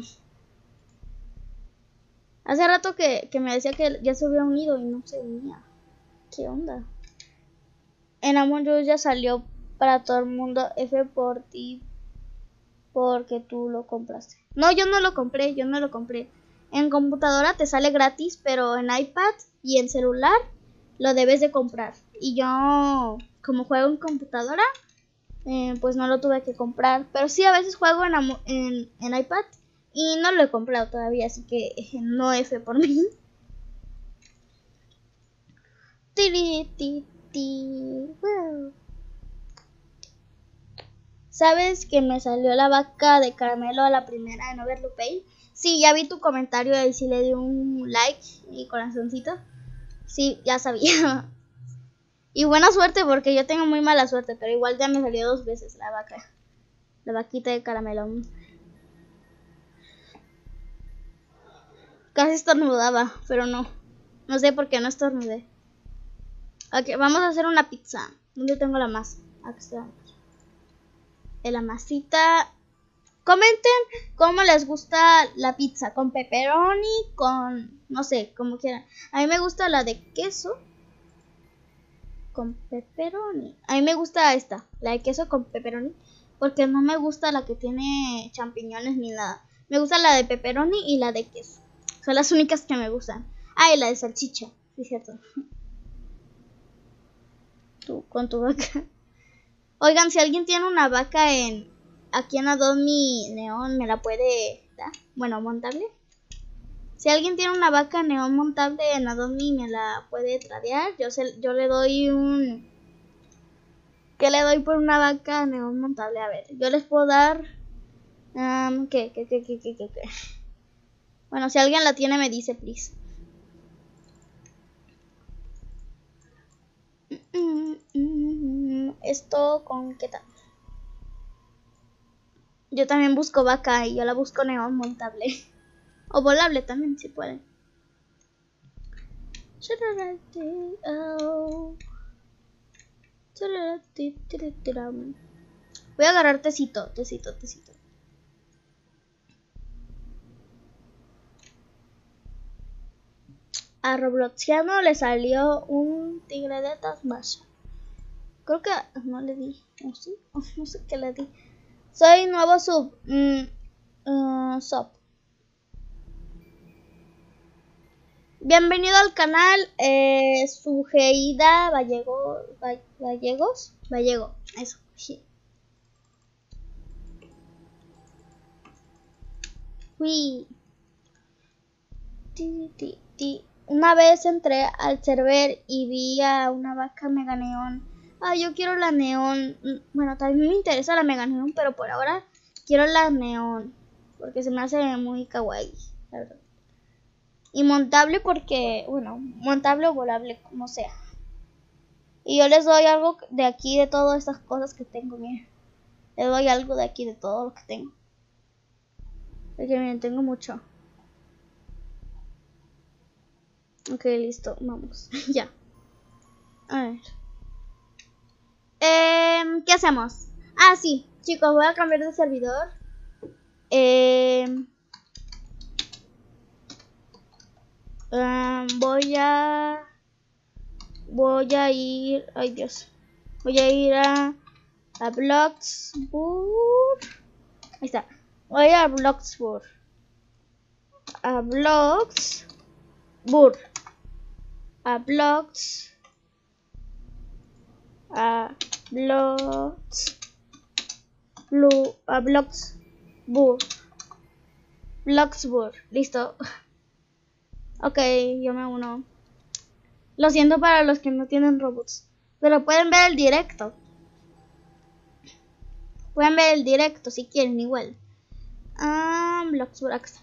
Hace rato que, que me decía que ya se había unido y no se unía. ¿Qué onda? En Among Us ya salió para todo el mundo. F por ti. Porque tú lo compraste. No, yo no lo compré, yo no lo compré. En computadora te sale gratis, pero en iPad y en celular lo debes de comprar. Y yo, como juego en computadora, eh, pues no lo tuve que comprar. Pero sí, a veces juego en, en, en iPad y no lo he comprado todavía, así que eh, no F por mí. Tiri, ti, ti, wow. ¿Sabes que me salió la vaca de caramelo a la primera de Noverlo Pay? Sí, ya vi tu comentario y sí le di un like y corazoncito. Sí, ya sabía. Y buena suerte porque yo tengo muy mala suerte, pero igual ya me salió dos veces la vaca. La vaquita de caramelo. Casi estornudaba, pero no. No sé por qué no estornudé. Ok, vamos a hacer una pizza. ¿Dónde tengo la masa? Aquí está. La masita. Comenten cómo les gusta la pizza. Con pepperoni, con... no sé, como quieran. A mí me gusta la de queso. Con pepperoni. A mí me gusta esta, la de queso con pepperoni. Porque no me gusta la que tiene champiñones ni nada. Me gusta la de pepperoni y la de queso. Son las únicas que me gustan. Ah, y la de salchicha. Sí, cierto. Tú, con tu vaca. Oigan, si alguien tiene una vaca en aquí en Adobe Neon, ¿me la puede dar? Bueno, montable. Si alguien tiene una vaca neón montable en Adobe, ¿me la puede tradear? Yo, se, yo le doy un... ¿Qué le doy por una vaca neón montable? A ver, yo les puedo dar... Um, ¿qué, qué, qué, qué, qué, qué, qué? Bueno, si alguien la tiene, me dice, please. Esto con qué tal. Yo también busco vaca y yo la busco neón montable. O volable también, si pueden. Voy a agarrar tecito, tecito, tecito. A Robloxiano le salió un tigre de Tasmania. Creo que no le di, no sé, no sé qué le di. Soy nuevo sub, mm, uh, sub. Bienvenido al canal, eh, Sugeida Vallego, Vallegos, Vallego, eso, sí. Uy. Ti, ti, ti. Una vez entré al server y vi a una vaca mega neón. Ah, yo quiero la neón. Bueno, también me interesa la mega neón, pero por ahora quiero la neón. Porque se me hace muy kawaii, la verdad. Y montable porque, bueno, montable o volable, como sea. Y yo les doy algo de aquí, de todas estas cosas que tengo, miren. Les doy algo de aquí, de todo lo que tengo. Porque miren, tengo mucho. Ok, listo, vamos, ya. A ver. Eh, ¿Qué hacemos? Ah, sí, chicos, voy a cambiar de servidor. Eh, um, voy a... Voy a ir... Ay, Dios. Voy a ir a... A Bloxburg. Ahí está. Voy a Bloxburg. a blocks burr, a blocks, a blocks, blue, a blocks burr, blocks burr, listo. Ok, yo me uno. Lo siento para los que no tienen robots, pero pueden ver el directo. Pueden ver el directo si quieren igual. Ah, blocks burr, acá está.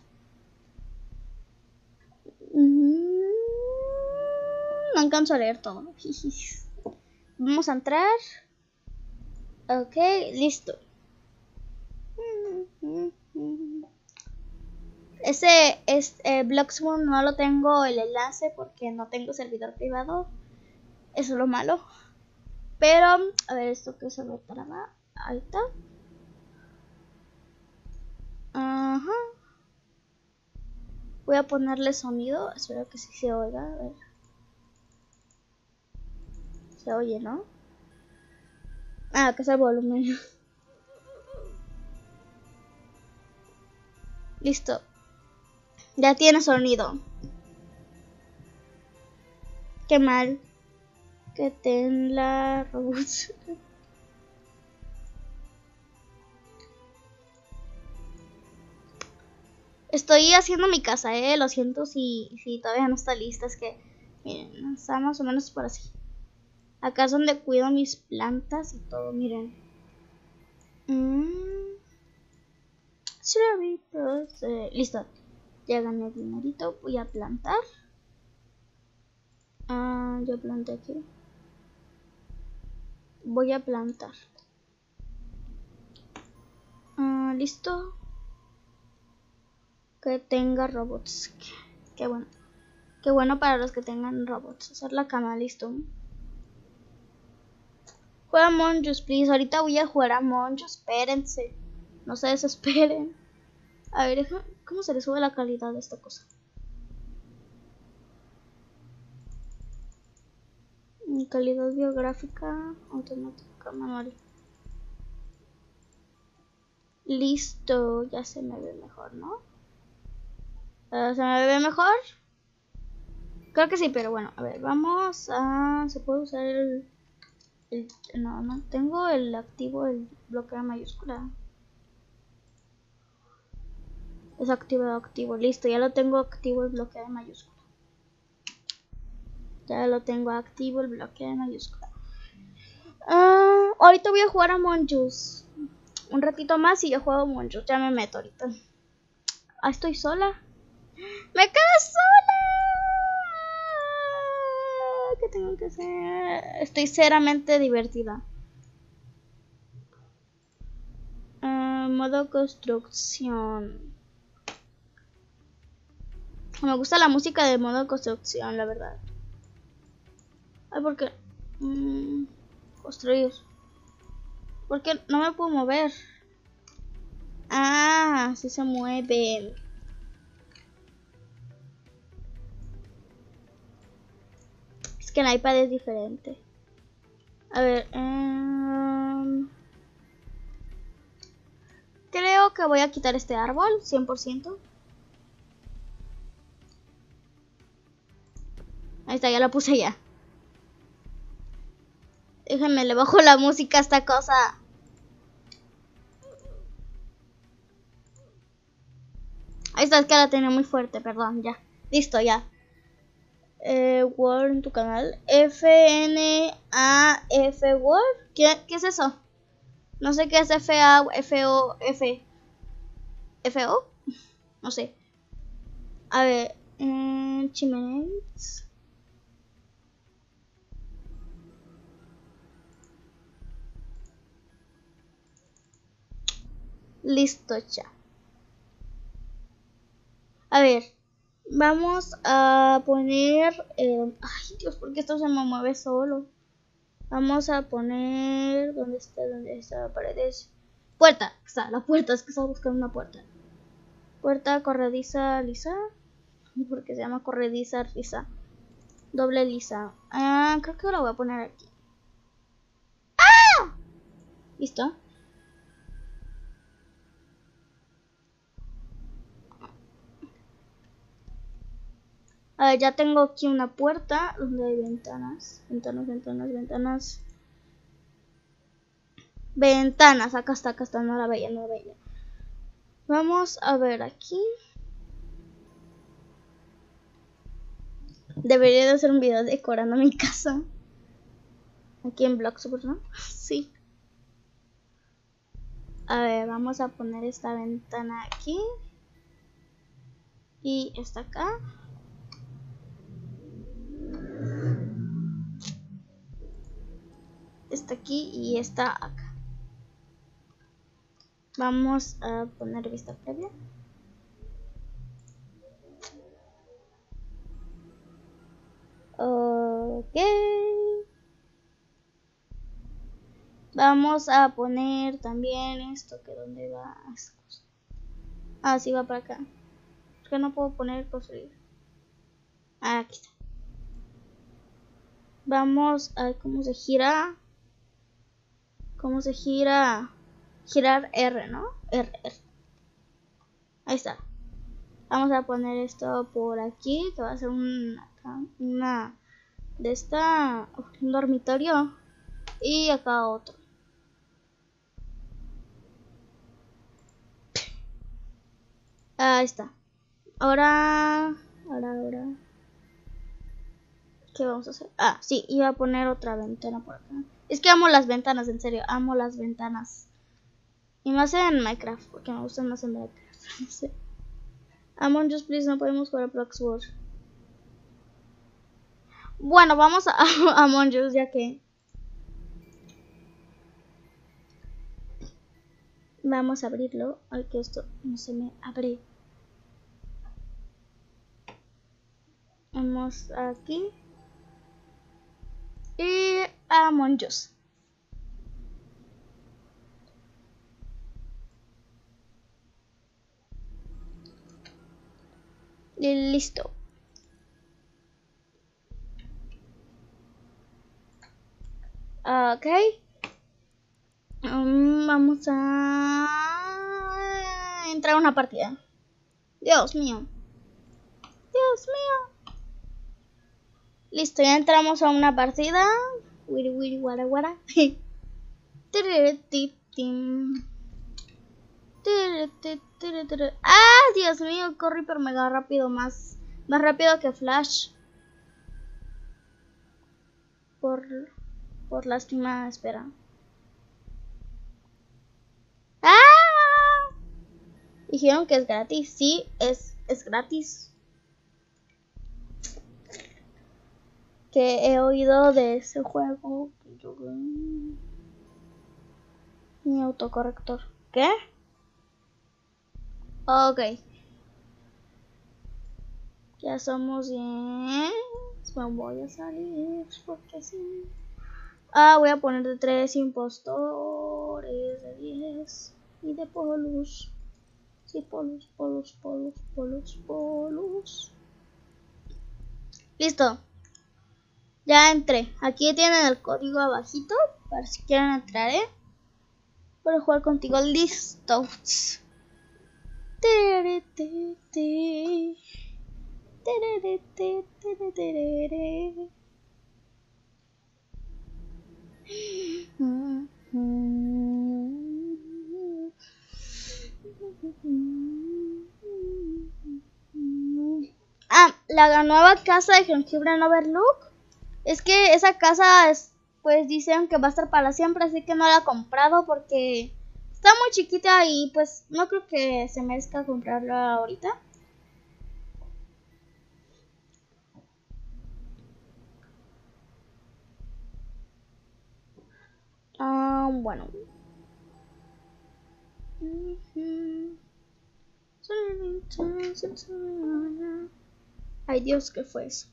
No alcanzo a leer todo. Vamos a entrar. Ok, listo. Ese es eh, Bloxmoon, no lo tengo el enlace porque no tengo servidor privado. Eso es lo malo. Pero, a ver, esto que se ve para acá. Ahí está. Ajá. Voy a ponerle sonido. Espero que sí se oiga. A ver. Se oye, ¿no? Ah, que es el volumen. Listo. Ya tiene sonido. Qué mal. Que ten la robot. Estoy haciendo mi casa, eh. Lo siento si, si todavía no está lista. Es que, miren, está más o menos por así. Acá es donde cuido mis plantas y todo, miren. Mm. Eh, listo. Ya gané el dinerito. Voy a plantar. Ah, yo planté aquí. Voy a plantar. Ah, listo. Que tenga robots. Qué, qué bueno. Qué bueno para los que tengan robots. Hacer la cama, listo. Juega Among Us, please. Ahorita voy a jugar a Among Us. Espérense. No se desesperen. A ver, ¿cómo se le sube la calidad de esta cosa? Calidad biográfica, automática, manual. Listo, ya se me ve mejor, ¿no? Uh, ¿Se me ve mejor? Creo que sí, pero bueno, a ver, vamos a... ¿Se puede usar el... el no, no tengo el activo, el bloqueo mayúscula. Es activado, activo, listo, ya lo tengo activo el bloqueo de mayúscula. Ya lo tengo activo el bloqueo de mayúscula. Uh, ahorita voy a jugar a Among Us. Un ratito más y yo juego Among Us. Ya me meto ahorita. Ah, estoy sola. ¡Me quedé sola! ¿Qué tengo que hacer? Estoy seriamente divertida. Uh, modo construcción. Me gusta la música de modo construcción, la verdad. Ay, ¿por qué? Mm, construir. ¿Por qué no me puedo mover? Ah, sí se mueven. Es que el iPad es diferente. A ver. Um, creo que voy a quitar este árbol, cien por ciento. Ahí está, ya lo puse ya. Déjenme, le bajo la música a esta cosa. Ahí está, es que la tenía muy fuerte, perdón, ya. Listo, ya. Eh, Word en tu canal. F N A F Word. ¿Qué, ¿Qué es eso? No sé qué es F A, F O, F. F O. No sé. A ver. Eh, Chimenez. Listo, ya. A ver. Vamos a poner... Eh, ay, Dios, ¿por qué esto se me mueve solo? Vamos a poner... ¿Dónde está? ¿Dónde está la pared? Puerta. Está, la puerta. Es que estaba buscando una puerta. Puerta corrediza lisa. Porque se llama corrediza lisa. Doble lisa. Ah, creo que lo voy a poner aquí. ¡Ah! ¿Listo? Uh, ya tengo aquí una puerta donde hay ventanas. Ventanas, ventanas, ventanas. Ventanas. Acá está, acá está. No la veía, no la veía. Vamos a ver aquí. Debería de hacer un video decorando mi casa. Aquí en Bloxburg, ¿no? Sí. A ver, vamos a poner esta ventana aquí. Y esta acá. Esta aquí y esta acá. Vamos a poner vista previa. Ok. Vamos a poner también esto, que dónde va. Ah, sí va para acá. Es que no puedo poner construir. Ah, aquí está. Vamos a ver cómo se gira. Cómo se gira. Girar R, ¿no? R, R. Ahí está. Vamos a poner esto por aquí, que va a ser una, una de esta, un dormitorio. Y acá otro. Ahí está. Ahora, ahora, ahora. ¿Qué vamos a hacer? Ah, sí, iba a poner otra ventana por acá. Es que amo las ventanas, en serio, amo las ventanas. Y más en Minecraft, porque me gustan más en Minecraft. No sé. Among Us, please, no podemos jugar a Bloxburg. Bueno, vamos a, a Among Us, ya que... Vamos a abrirlo. Ay, que esto no se me abre. Vamos aquí. Y Among Us. Y listo. Ok. Um, vamos a entrar a una partida. Dios mío. Dios mío. Listo, ya entramos a una partida. Wiri wiri wara wara. Ah, Dios mío, corre pero mega rápido, más, más rápido que Flash. Por, por lástima, espera. ¡Ah! Dijeron que es gratis. Sí, es, es gratis. Que he oído de ese juego. Mi autocorrector. ¿Qué? Ok. Ya somos diez. Me voy a salir porque sí. Ah, voy a poner de tres impostores, de diez y de polos. Sí, polos, polos, polos, polos, polos. Listo. Ya entré. Aquí tienen el código abajito para si quieren entrar, ¿eh? Para jugar contigo. Listo. Ah, la nueva casa de Jengibre en Overlook. Es que esa casa es, pues dicen que va a estar para siempre, así que no la he comprado porque está muy chiquita y pues no creo que se merezca comprarla ahorita. Ah, uh, bueno. Ay, Dios, ¿qué fue eso?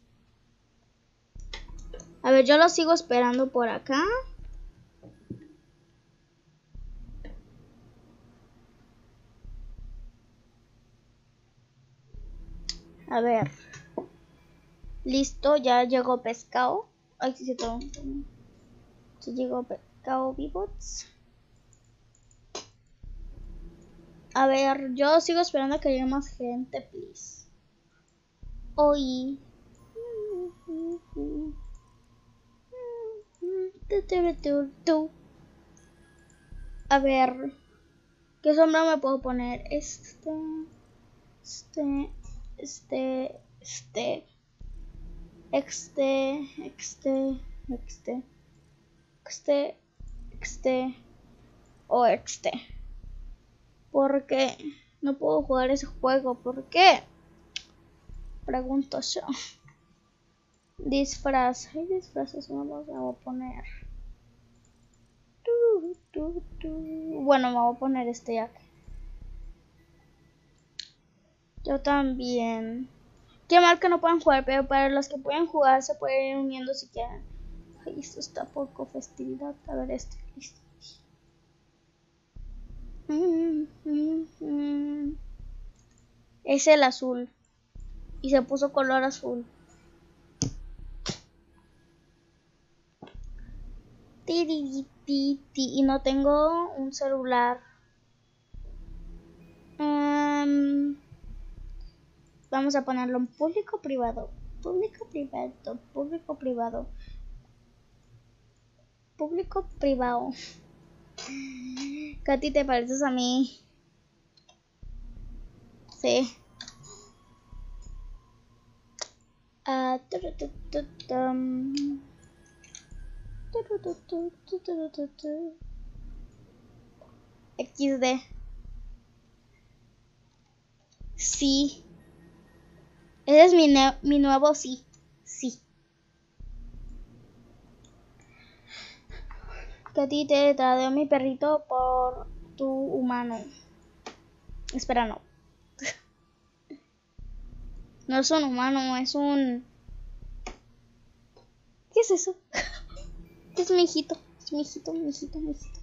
A ver, yo lo sigo esperando por acá. A ver. Listo, ya llegó pescado. Ay, sí se tomó. Ya llegó pescado Vivots. A ver, yo sigo esperando a que llegue más gente, please. Hoy. A ver, ¿qué sombra me puedo poner? Este, este, este, este, este, este, este, este, este o este. Porque no puedo jugar ese juego. ¿Por qué? Pregunto yo. Disfraz. Hay disfraces nuevos. Me voy a poner. Bueno, me voy a poner este ya. Yo también. Qué mal que no puedan jugar, pero para los que pueden jugar se pueden ir uniendo si quieren. Ay, esto está poco festividad. A ver este. Listo. Mm, mm, mm. Es el azul. Y se puso color azul. Y no tengo un celular. Um, vamos a ponerlo en público privado. Público privado. Público privado. Público privado. Katy, ¿te pareces a mí? Sí. Uh, equis de. Sí. Ese es mi, mi nuevo sí. Sí. Katy, te tradeo mi perrito por tu humano. Espera, no. No es un humano, es un... ¿Qué es eso? Es mi hijito. Es mi hijito, mi hijito, mi hijito.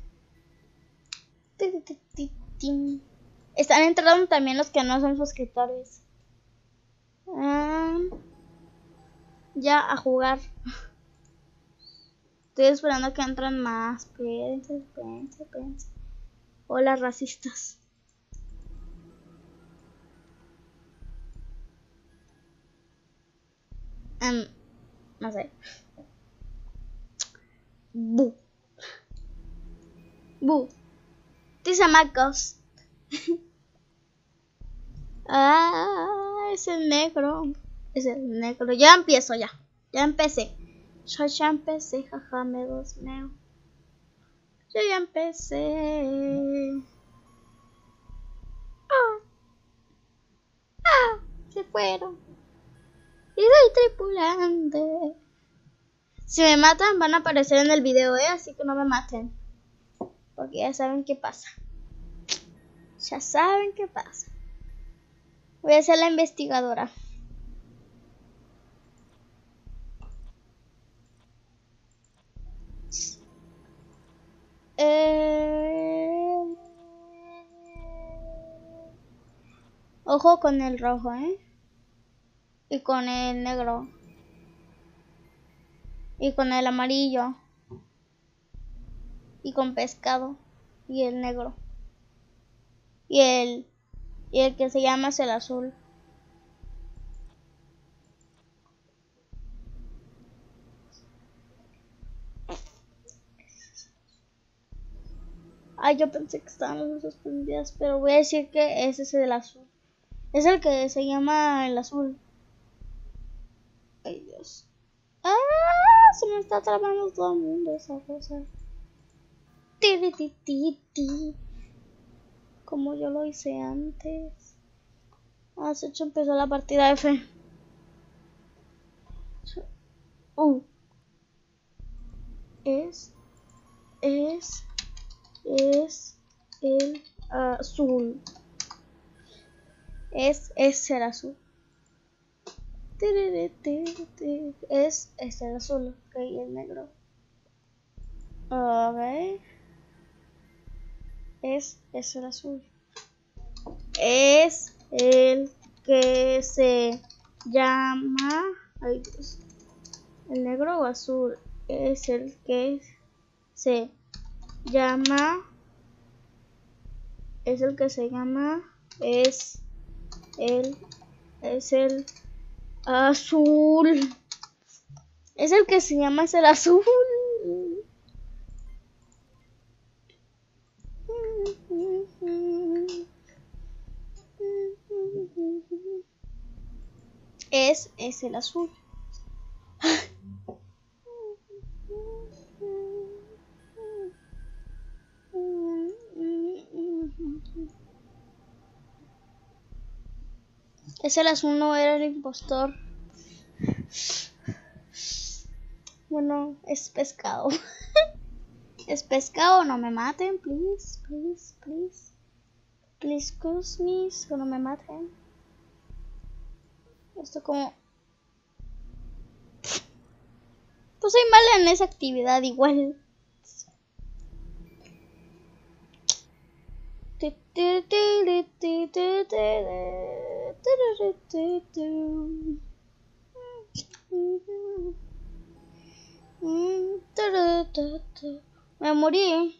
Están entrando también los que no son suscriptores. Ah, ya a jugar. Estoy esperando que entren más. Espérense, espérense, espérense. Hola, racistas. Um, no sé. Bu. Bu. This is my ghost. Ah, es el negro. Es el negro. Ya empiezo, ya. Ya empecé. Yo ya empecé, jaja, me dos meo. Yo ya empecé. Ah. Ah, se fueron. Y soy tripulante. Si me matan van a aparecer en el video, ¿eh? Así que no me maten. Porque ya saben qué pasa. Ya saben qué pasa. Voy a ser la investigadora. Eh... Ojo con el rojo, ¿eh? Y con el negro. Y con el amarillo. Y con pescado. Y el negro. Y el... Y el que se llama es el azul. Ay, yo pensé que estaban las dos prendidas, pero voy a decir que ese es el azul. Es el que se llama el azul. Ay, Dios. ¡Ah! Se me está trabando todo el mundo esa cosa. Ti, ti, ti, ti. Como yo lo hice antes. Ah, se hecho empezó la partida F. Uh. Es. Es. Es el azul. Es, es el azul. Es, es el azul. Ok, el negro. A ver. Es, es el azul. Es el que se llama. Ay, Dios. ¿El negro o azul? Es el que se llama. Es el que se llama. Es el. Es el azul. Es el que se llama, es el azul. Es, es el azul. Es el azul, no era el impostor. Bueno, es pescado. Es pescado, no me maten, please, please, please. Please, excuse me, so no me maten. Esto como... Pues soy mala en esa actividad igual. Me morí.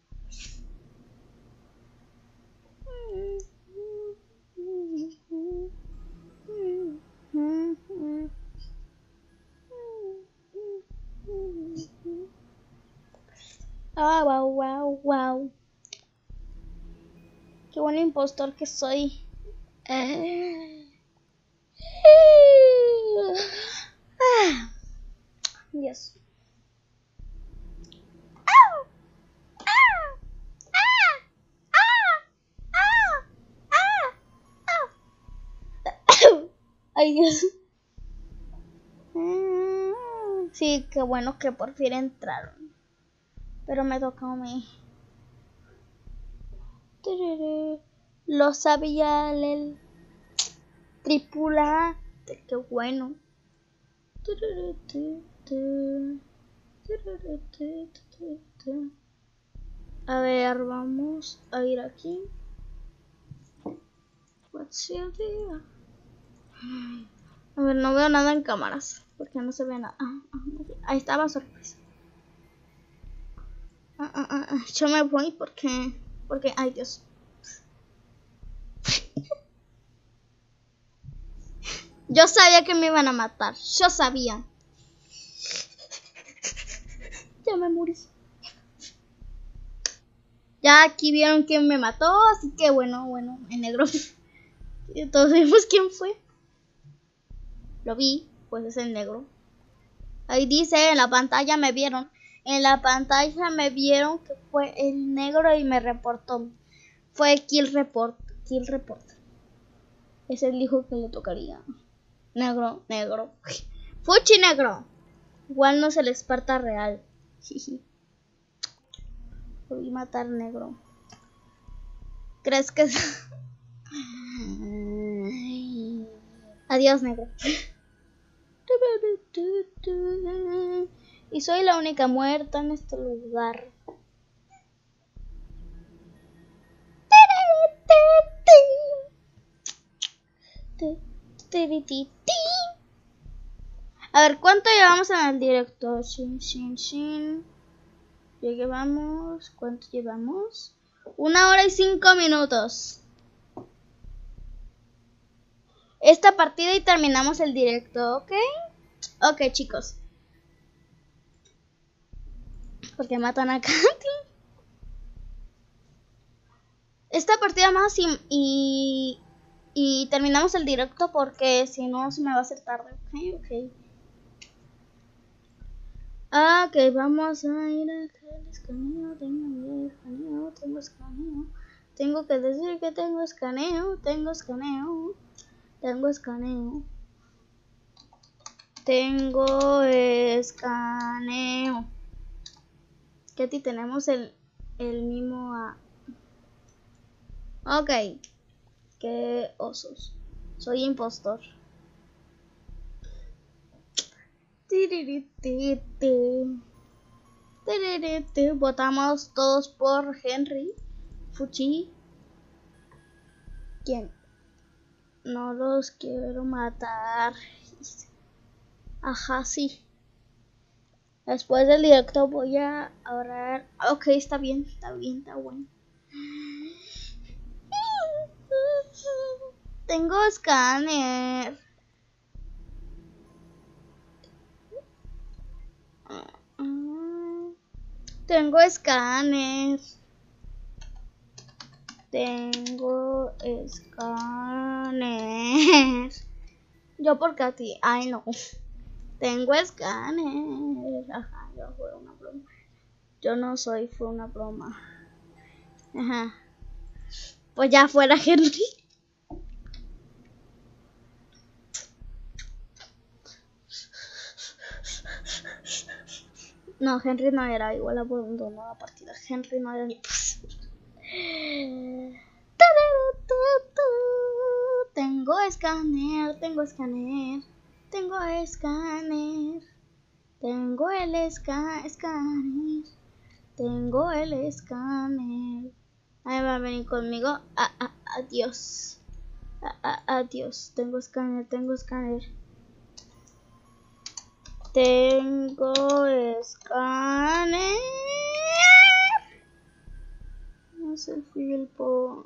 Ah, wow, wow, wow. Qué buen impostor que soy. Ah. Dios. Ay, Dios. Sí, qué bueno que por fin entraron. Pero me toca a mí. Lo sabía el tripulante. Qué bueno. A ver, vamos a ir aquí. A ver, no veo nada en cámaras. Porque no se ve nada. Ah, ah, ahí estaba sorpresa. Ah, ah, ah, yo me voy porque... Porque, ay Dios. Yo sabía que me iban a matar. Yo sabía. Ya me morí. Ya aquí vieron quién me mató. Así que bueno, bueno, en negro. Todos vimos quién fue. Lo vi, pues es el negro. Ahí dice, en la pantalla me vieron. En la pantalla me vieron que fue el negro y me reportó. Fue Kill Report. Kill Report. Es el hijo que le tocaría. Negro, negro. Fuchi negro. Igual no es el Esparta real. Lo vi matar negro. ¿Crees que es? Adiós, negro. Y soy la única muerta en este lugar. A ver, ¿cuánto llevamos en el directo? Shin, shin, shin. Ya llevamos... ¿Cuánto llevamos? Una hora y cinco minutos. Esta partida y terminamos el directo, ¿ok? Ok, chicos. Porque matan a Katy. Esta partida más y, y, y terminamos el directo porque si no se me va a hacer tarde, ok, ok. Ah, ok, vamos a ir a el escaneo, tengo escaneo, tengo escaneo. Tengo que decir que tengo escaneo, tengo escaneo, tengo escaneo. Tengo escaneo. Katy, tenemos el, el mismo a... Ok. Qué osos. Soy impostor. Votamos todos por Henry. Fuchi. ¿Quién? No los quiero matar. Ajá, sí. Después del directo voy a ahorrar. Ok, está bien, está bien, está bueno. Tengo escáner. Tengo escáner. Tengo escáner. Yo porque a ti. Ay, no. Tengo escáner. Ajá, yo fue una broma. Yo no soy, fue una broma. Ajá. Pues ya fuera Henry. No, Henry no era, igual abandonó la partida. Henry no era ni Tengo escáner, tengo escáner, tengo escáner, tengo el esca escáner, tengo el escáner. Ahí va a venir conmigo. Ah, ah, adiós. Ah, ah, adiós. Tengo escáner, tengo escáner. Tengo escáner. No sé, Filpo.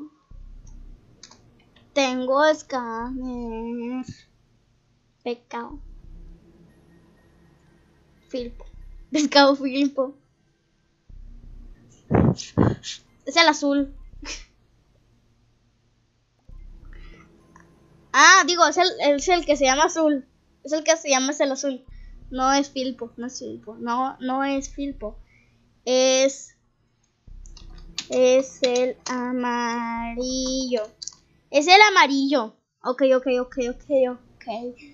Tengo escáner. Pecado. Filpo. Pescado Filpo. Es el azul. Ah, digo, es el, es el que se llama azul. Es el que se llama es el azul. No es Filpo, no es Filpo. No, no es Filpo. Es... Es el amarillo. Es el amarillo. Ok, ok, ok, ok, ok.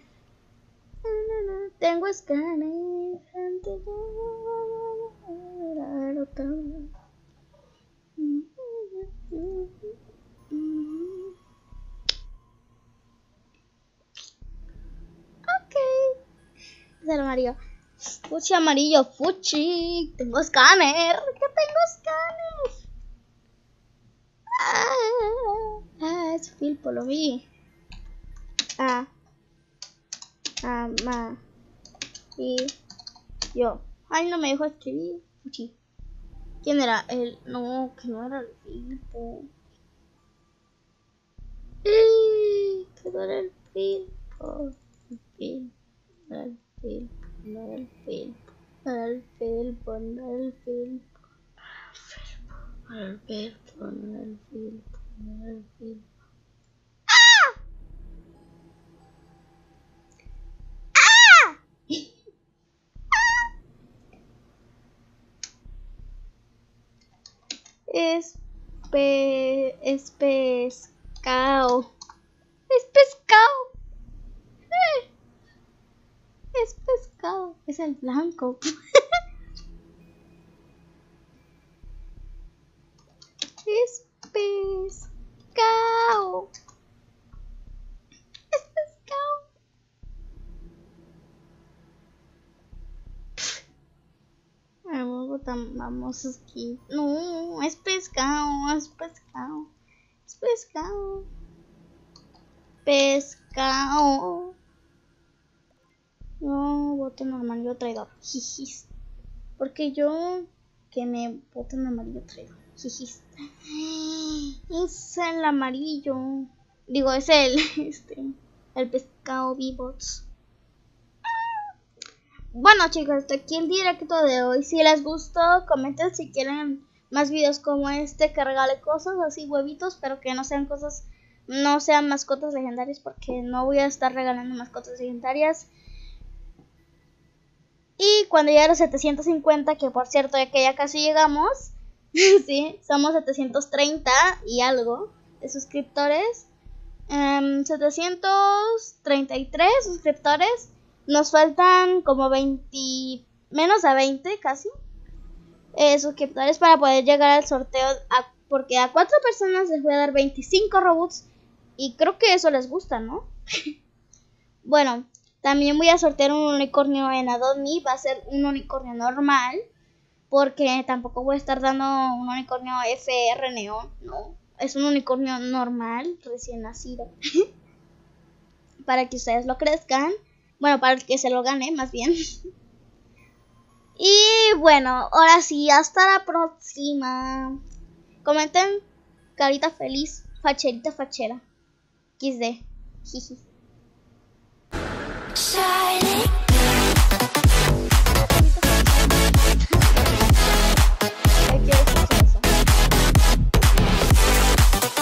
Tengo escáner. Ok. Es el amarillo. Fuchi amarillo, fuchi. Tengo escáner. ¿Qué tengo escáner? Ah, ah, es Filpo, lo vi. Ah. Ama. Y yo. Ay, no me dejó escribir. Fuchi. ¿Quién era? El. No, que no era el Filpo. ¡Eh! Que no era el Filpo. El Filpo. El Filpo. No era el Filpo. No era el Filpo. No era el Filpo. No era el Filpo. No era el Filpo. No era el Filpo. Es pe... es pescado. Es pescado. Eh, es pescado. Es el blanco. Es pescado. Es pescado. Vamos aquí. No, es pescado, es pescado. Es pescado. Pescado. No, voto normal, yo traidor. Jijis. Porque yo que me voto en amarillo traidor. Jijis. Es el amarillo. Digo, es el este. El pescado Vivots. Bueno, chicos, hasta aquí el directo de hoy. Si les gustó, comenten si quieren más videos como este, que regale cosas así, huevitos, pero que no sean cosas, no sean mascotas legendarias, porque no voy a estar regalando mascotas legendarias. Y cuando llegue a los setecientos cincuenta, que por cierto ya que ya casi llegamos, sí, somos setecientos treinta y algo de suscriptores, um, setecientos treinta y tres suscriptores. Nos faltan como veinte, menos de veinte casi, eh, suscriptores para poder llegar al sorteo, a, porque a cuatro personas les voy a dar veinticinco Robux y creo que eso les gusta, ¿no? Bueno, también voy a sortear un unicornio en Adobe, va a ser un unicornio normal, porque tampoco voy a estar dando un unicornio F R Neo, no, es un unicornio normal, recién nacido, para que ustedes lo crezcan. Bueno, para que se lo gane, más bien. Y bueno, ahora sí, hasta la próxima. Comenten carita feliz, facherita fachera. equis de. Jiji.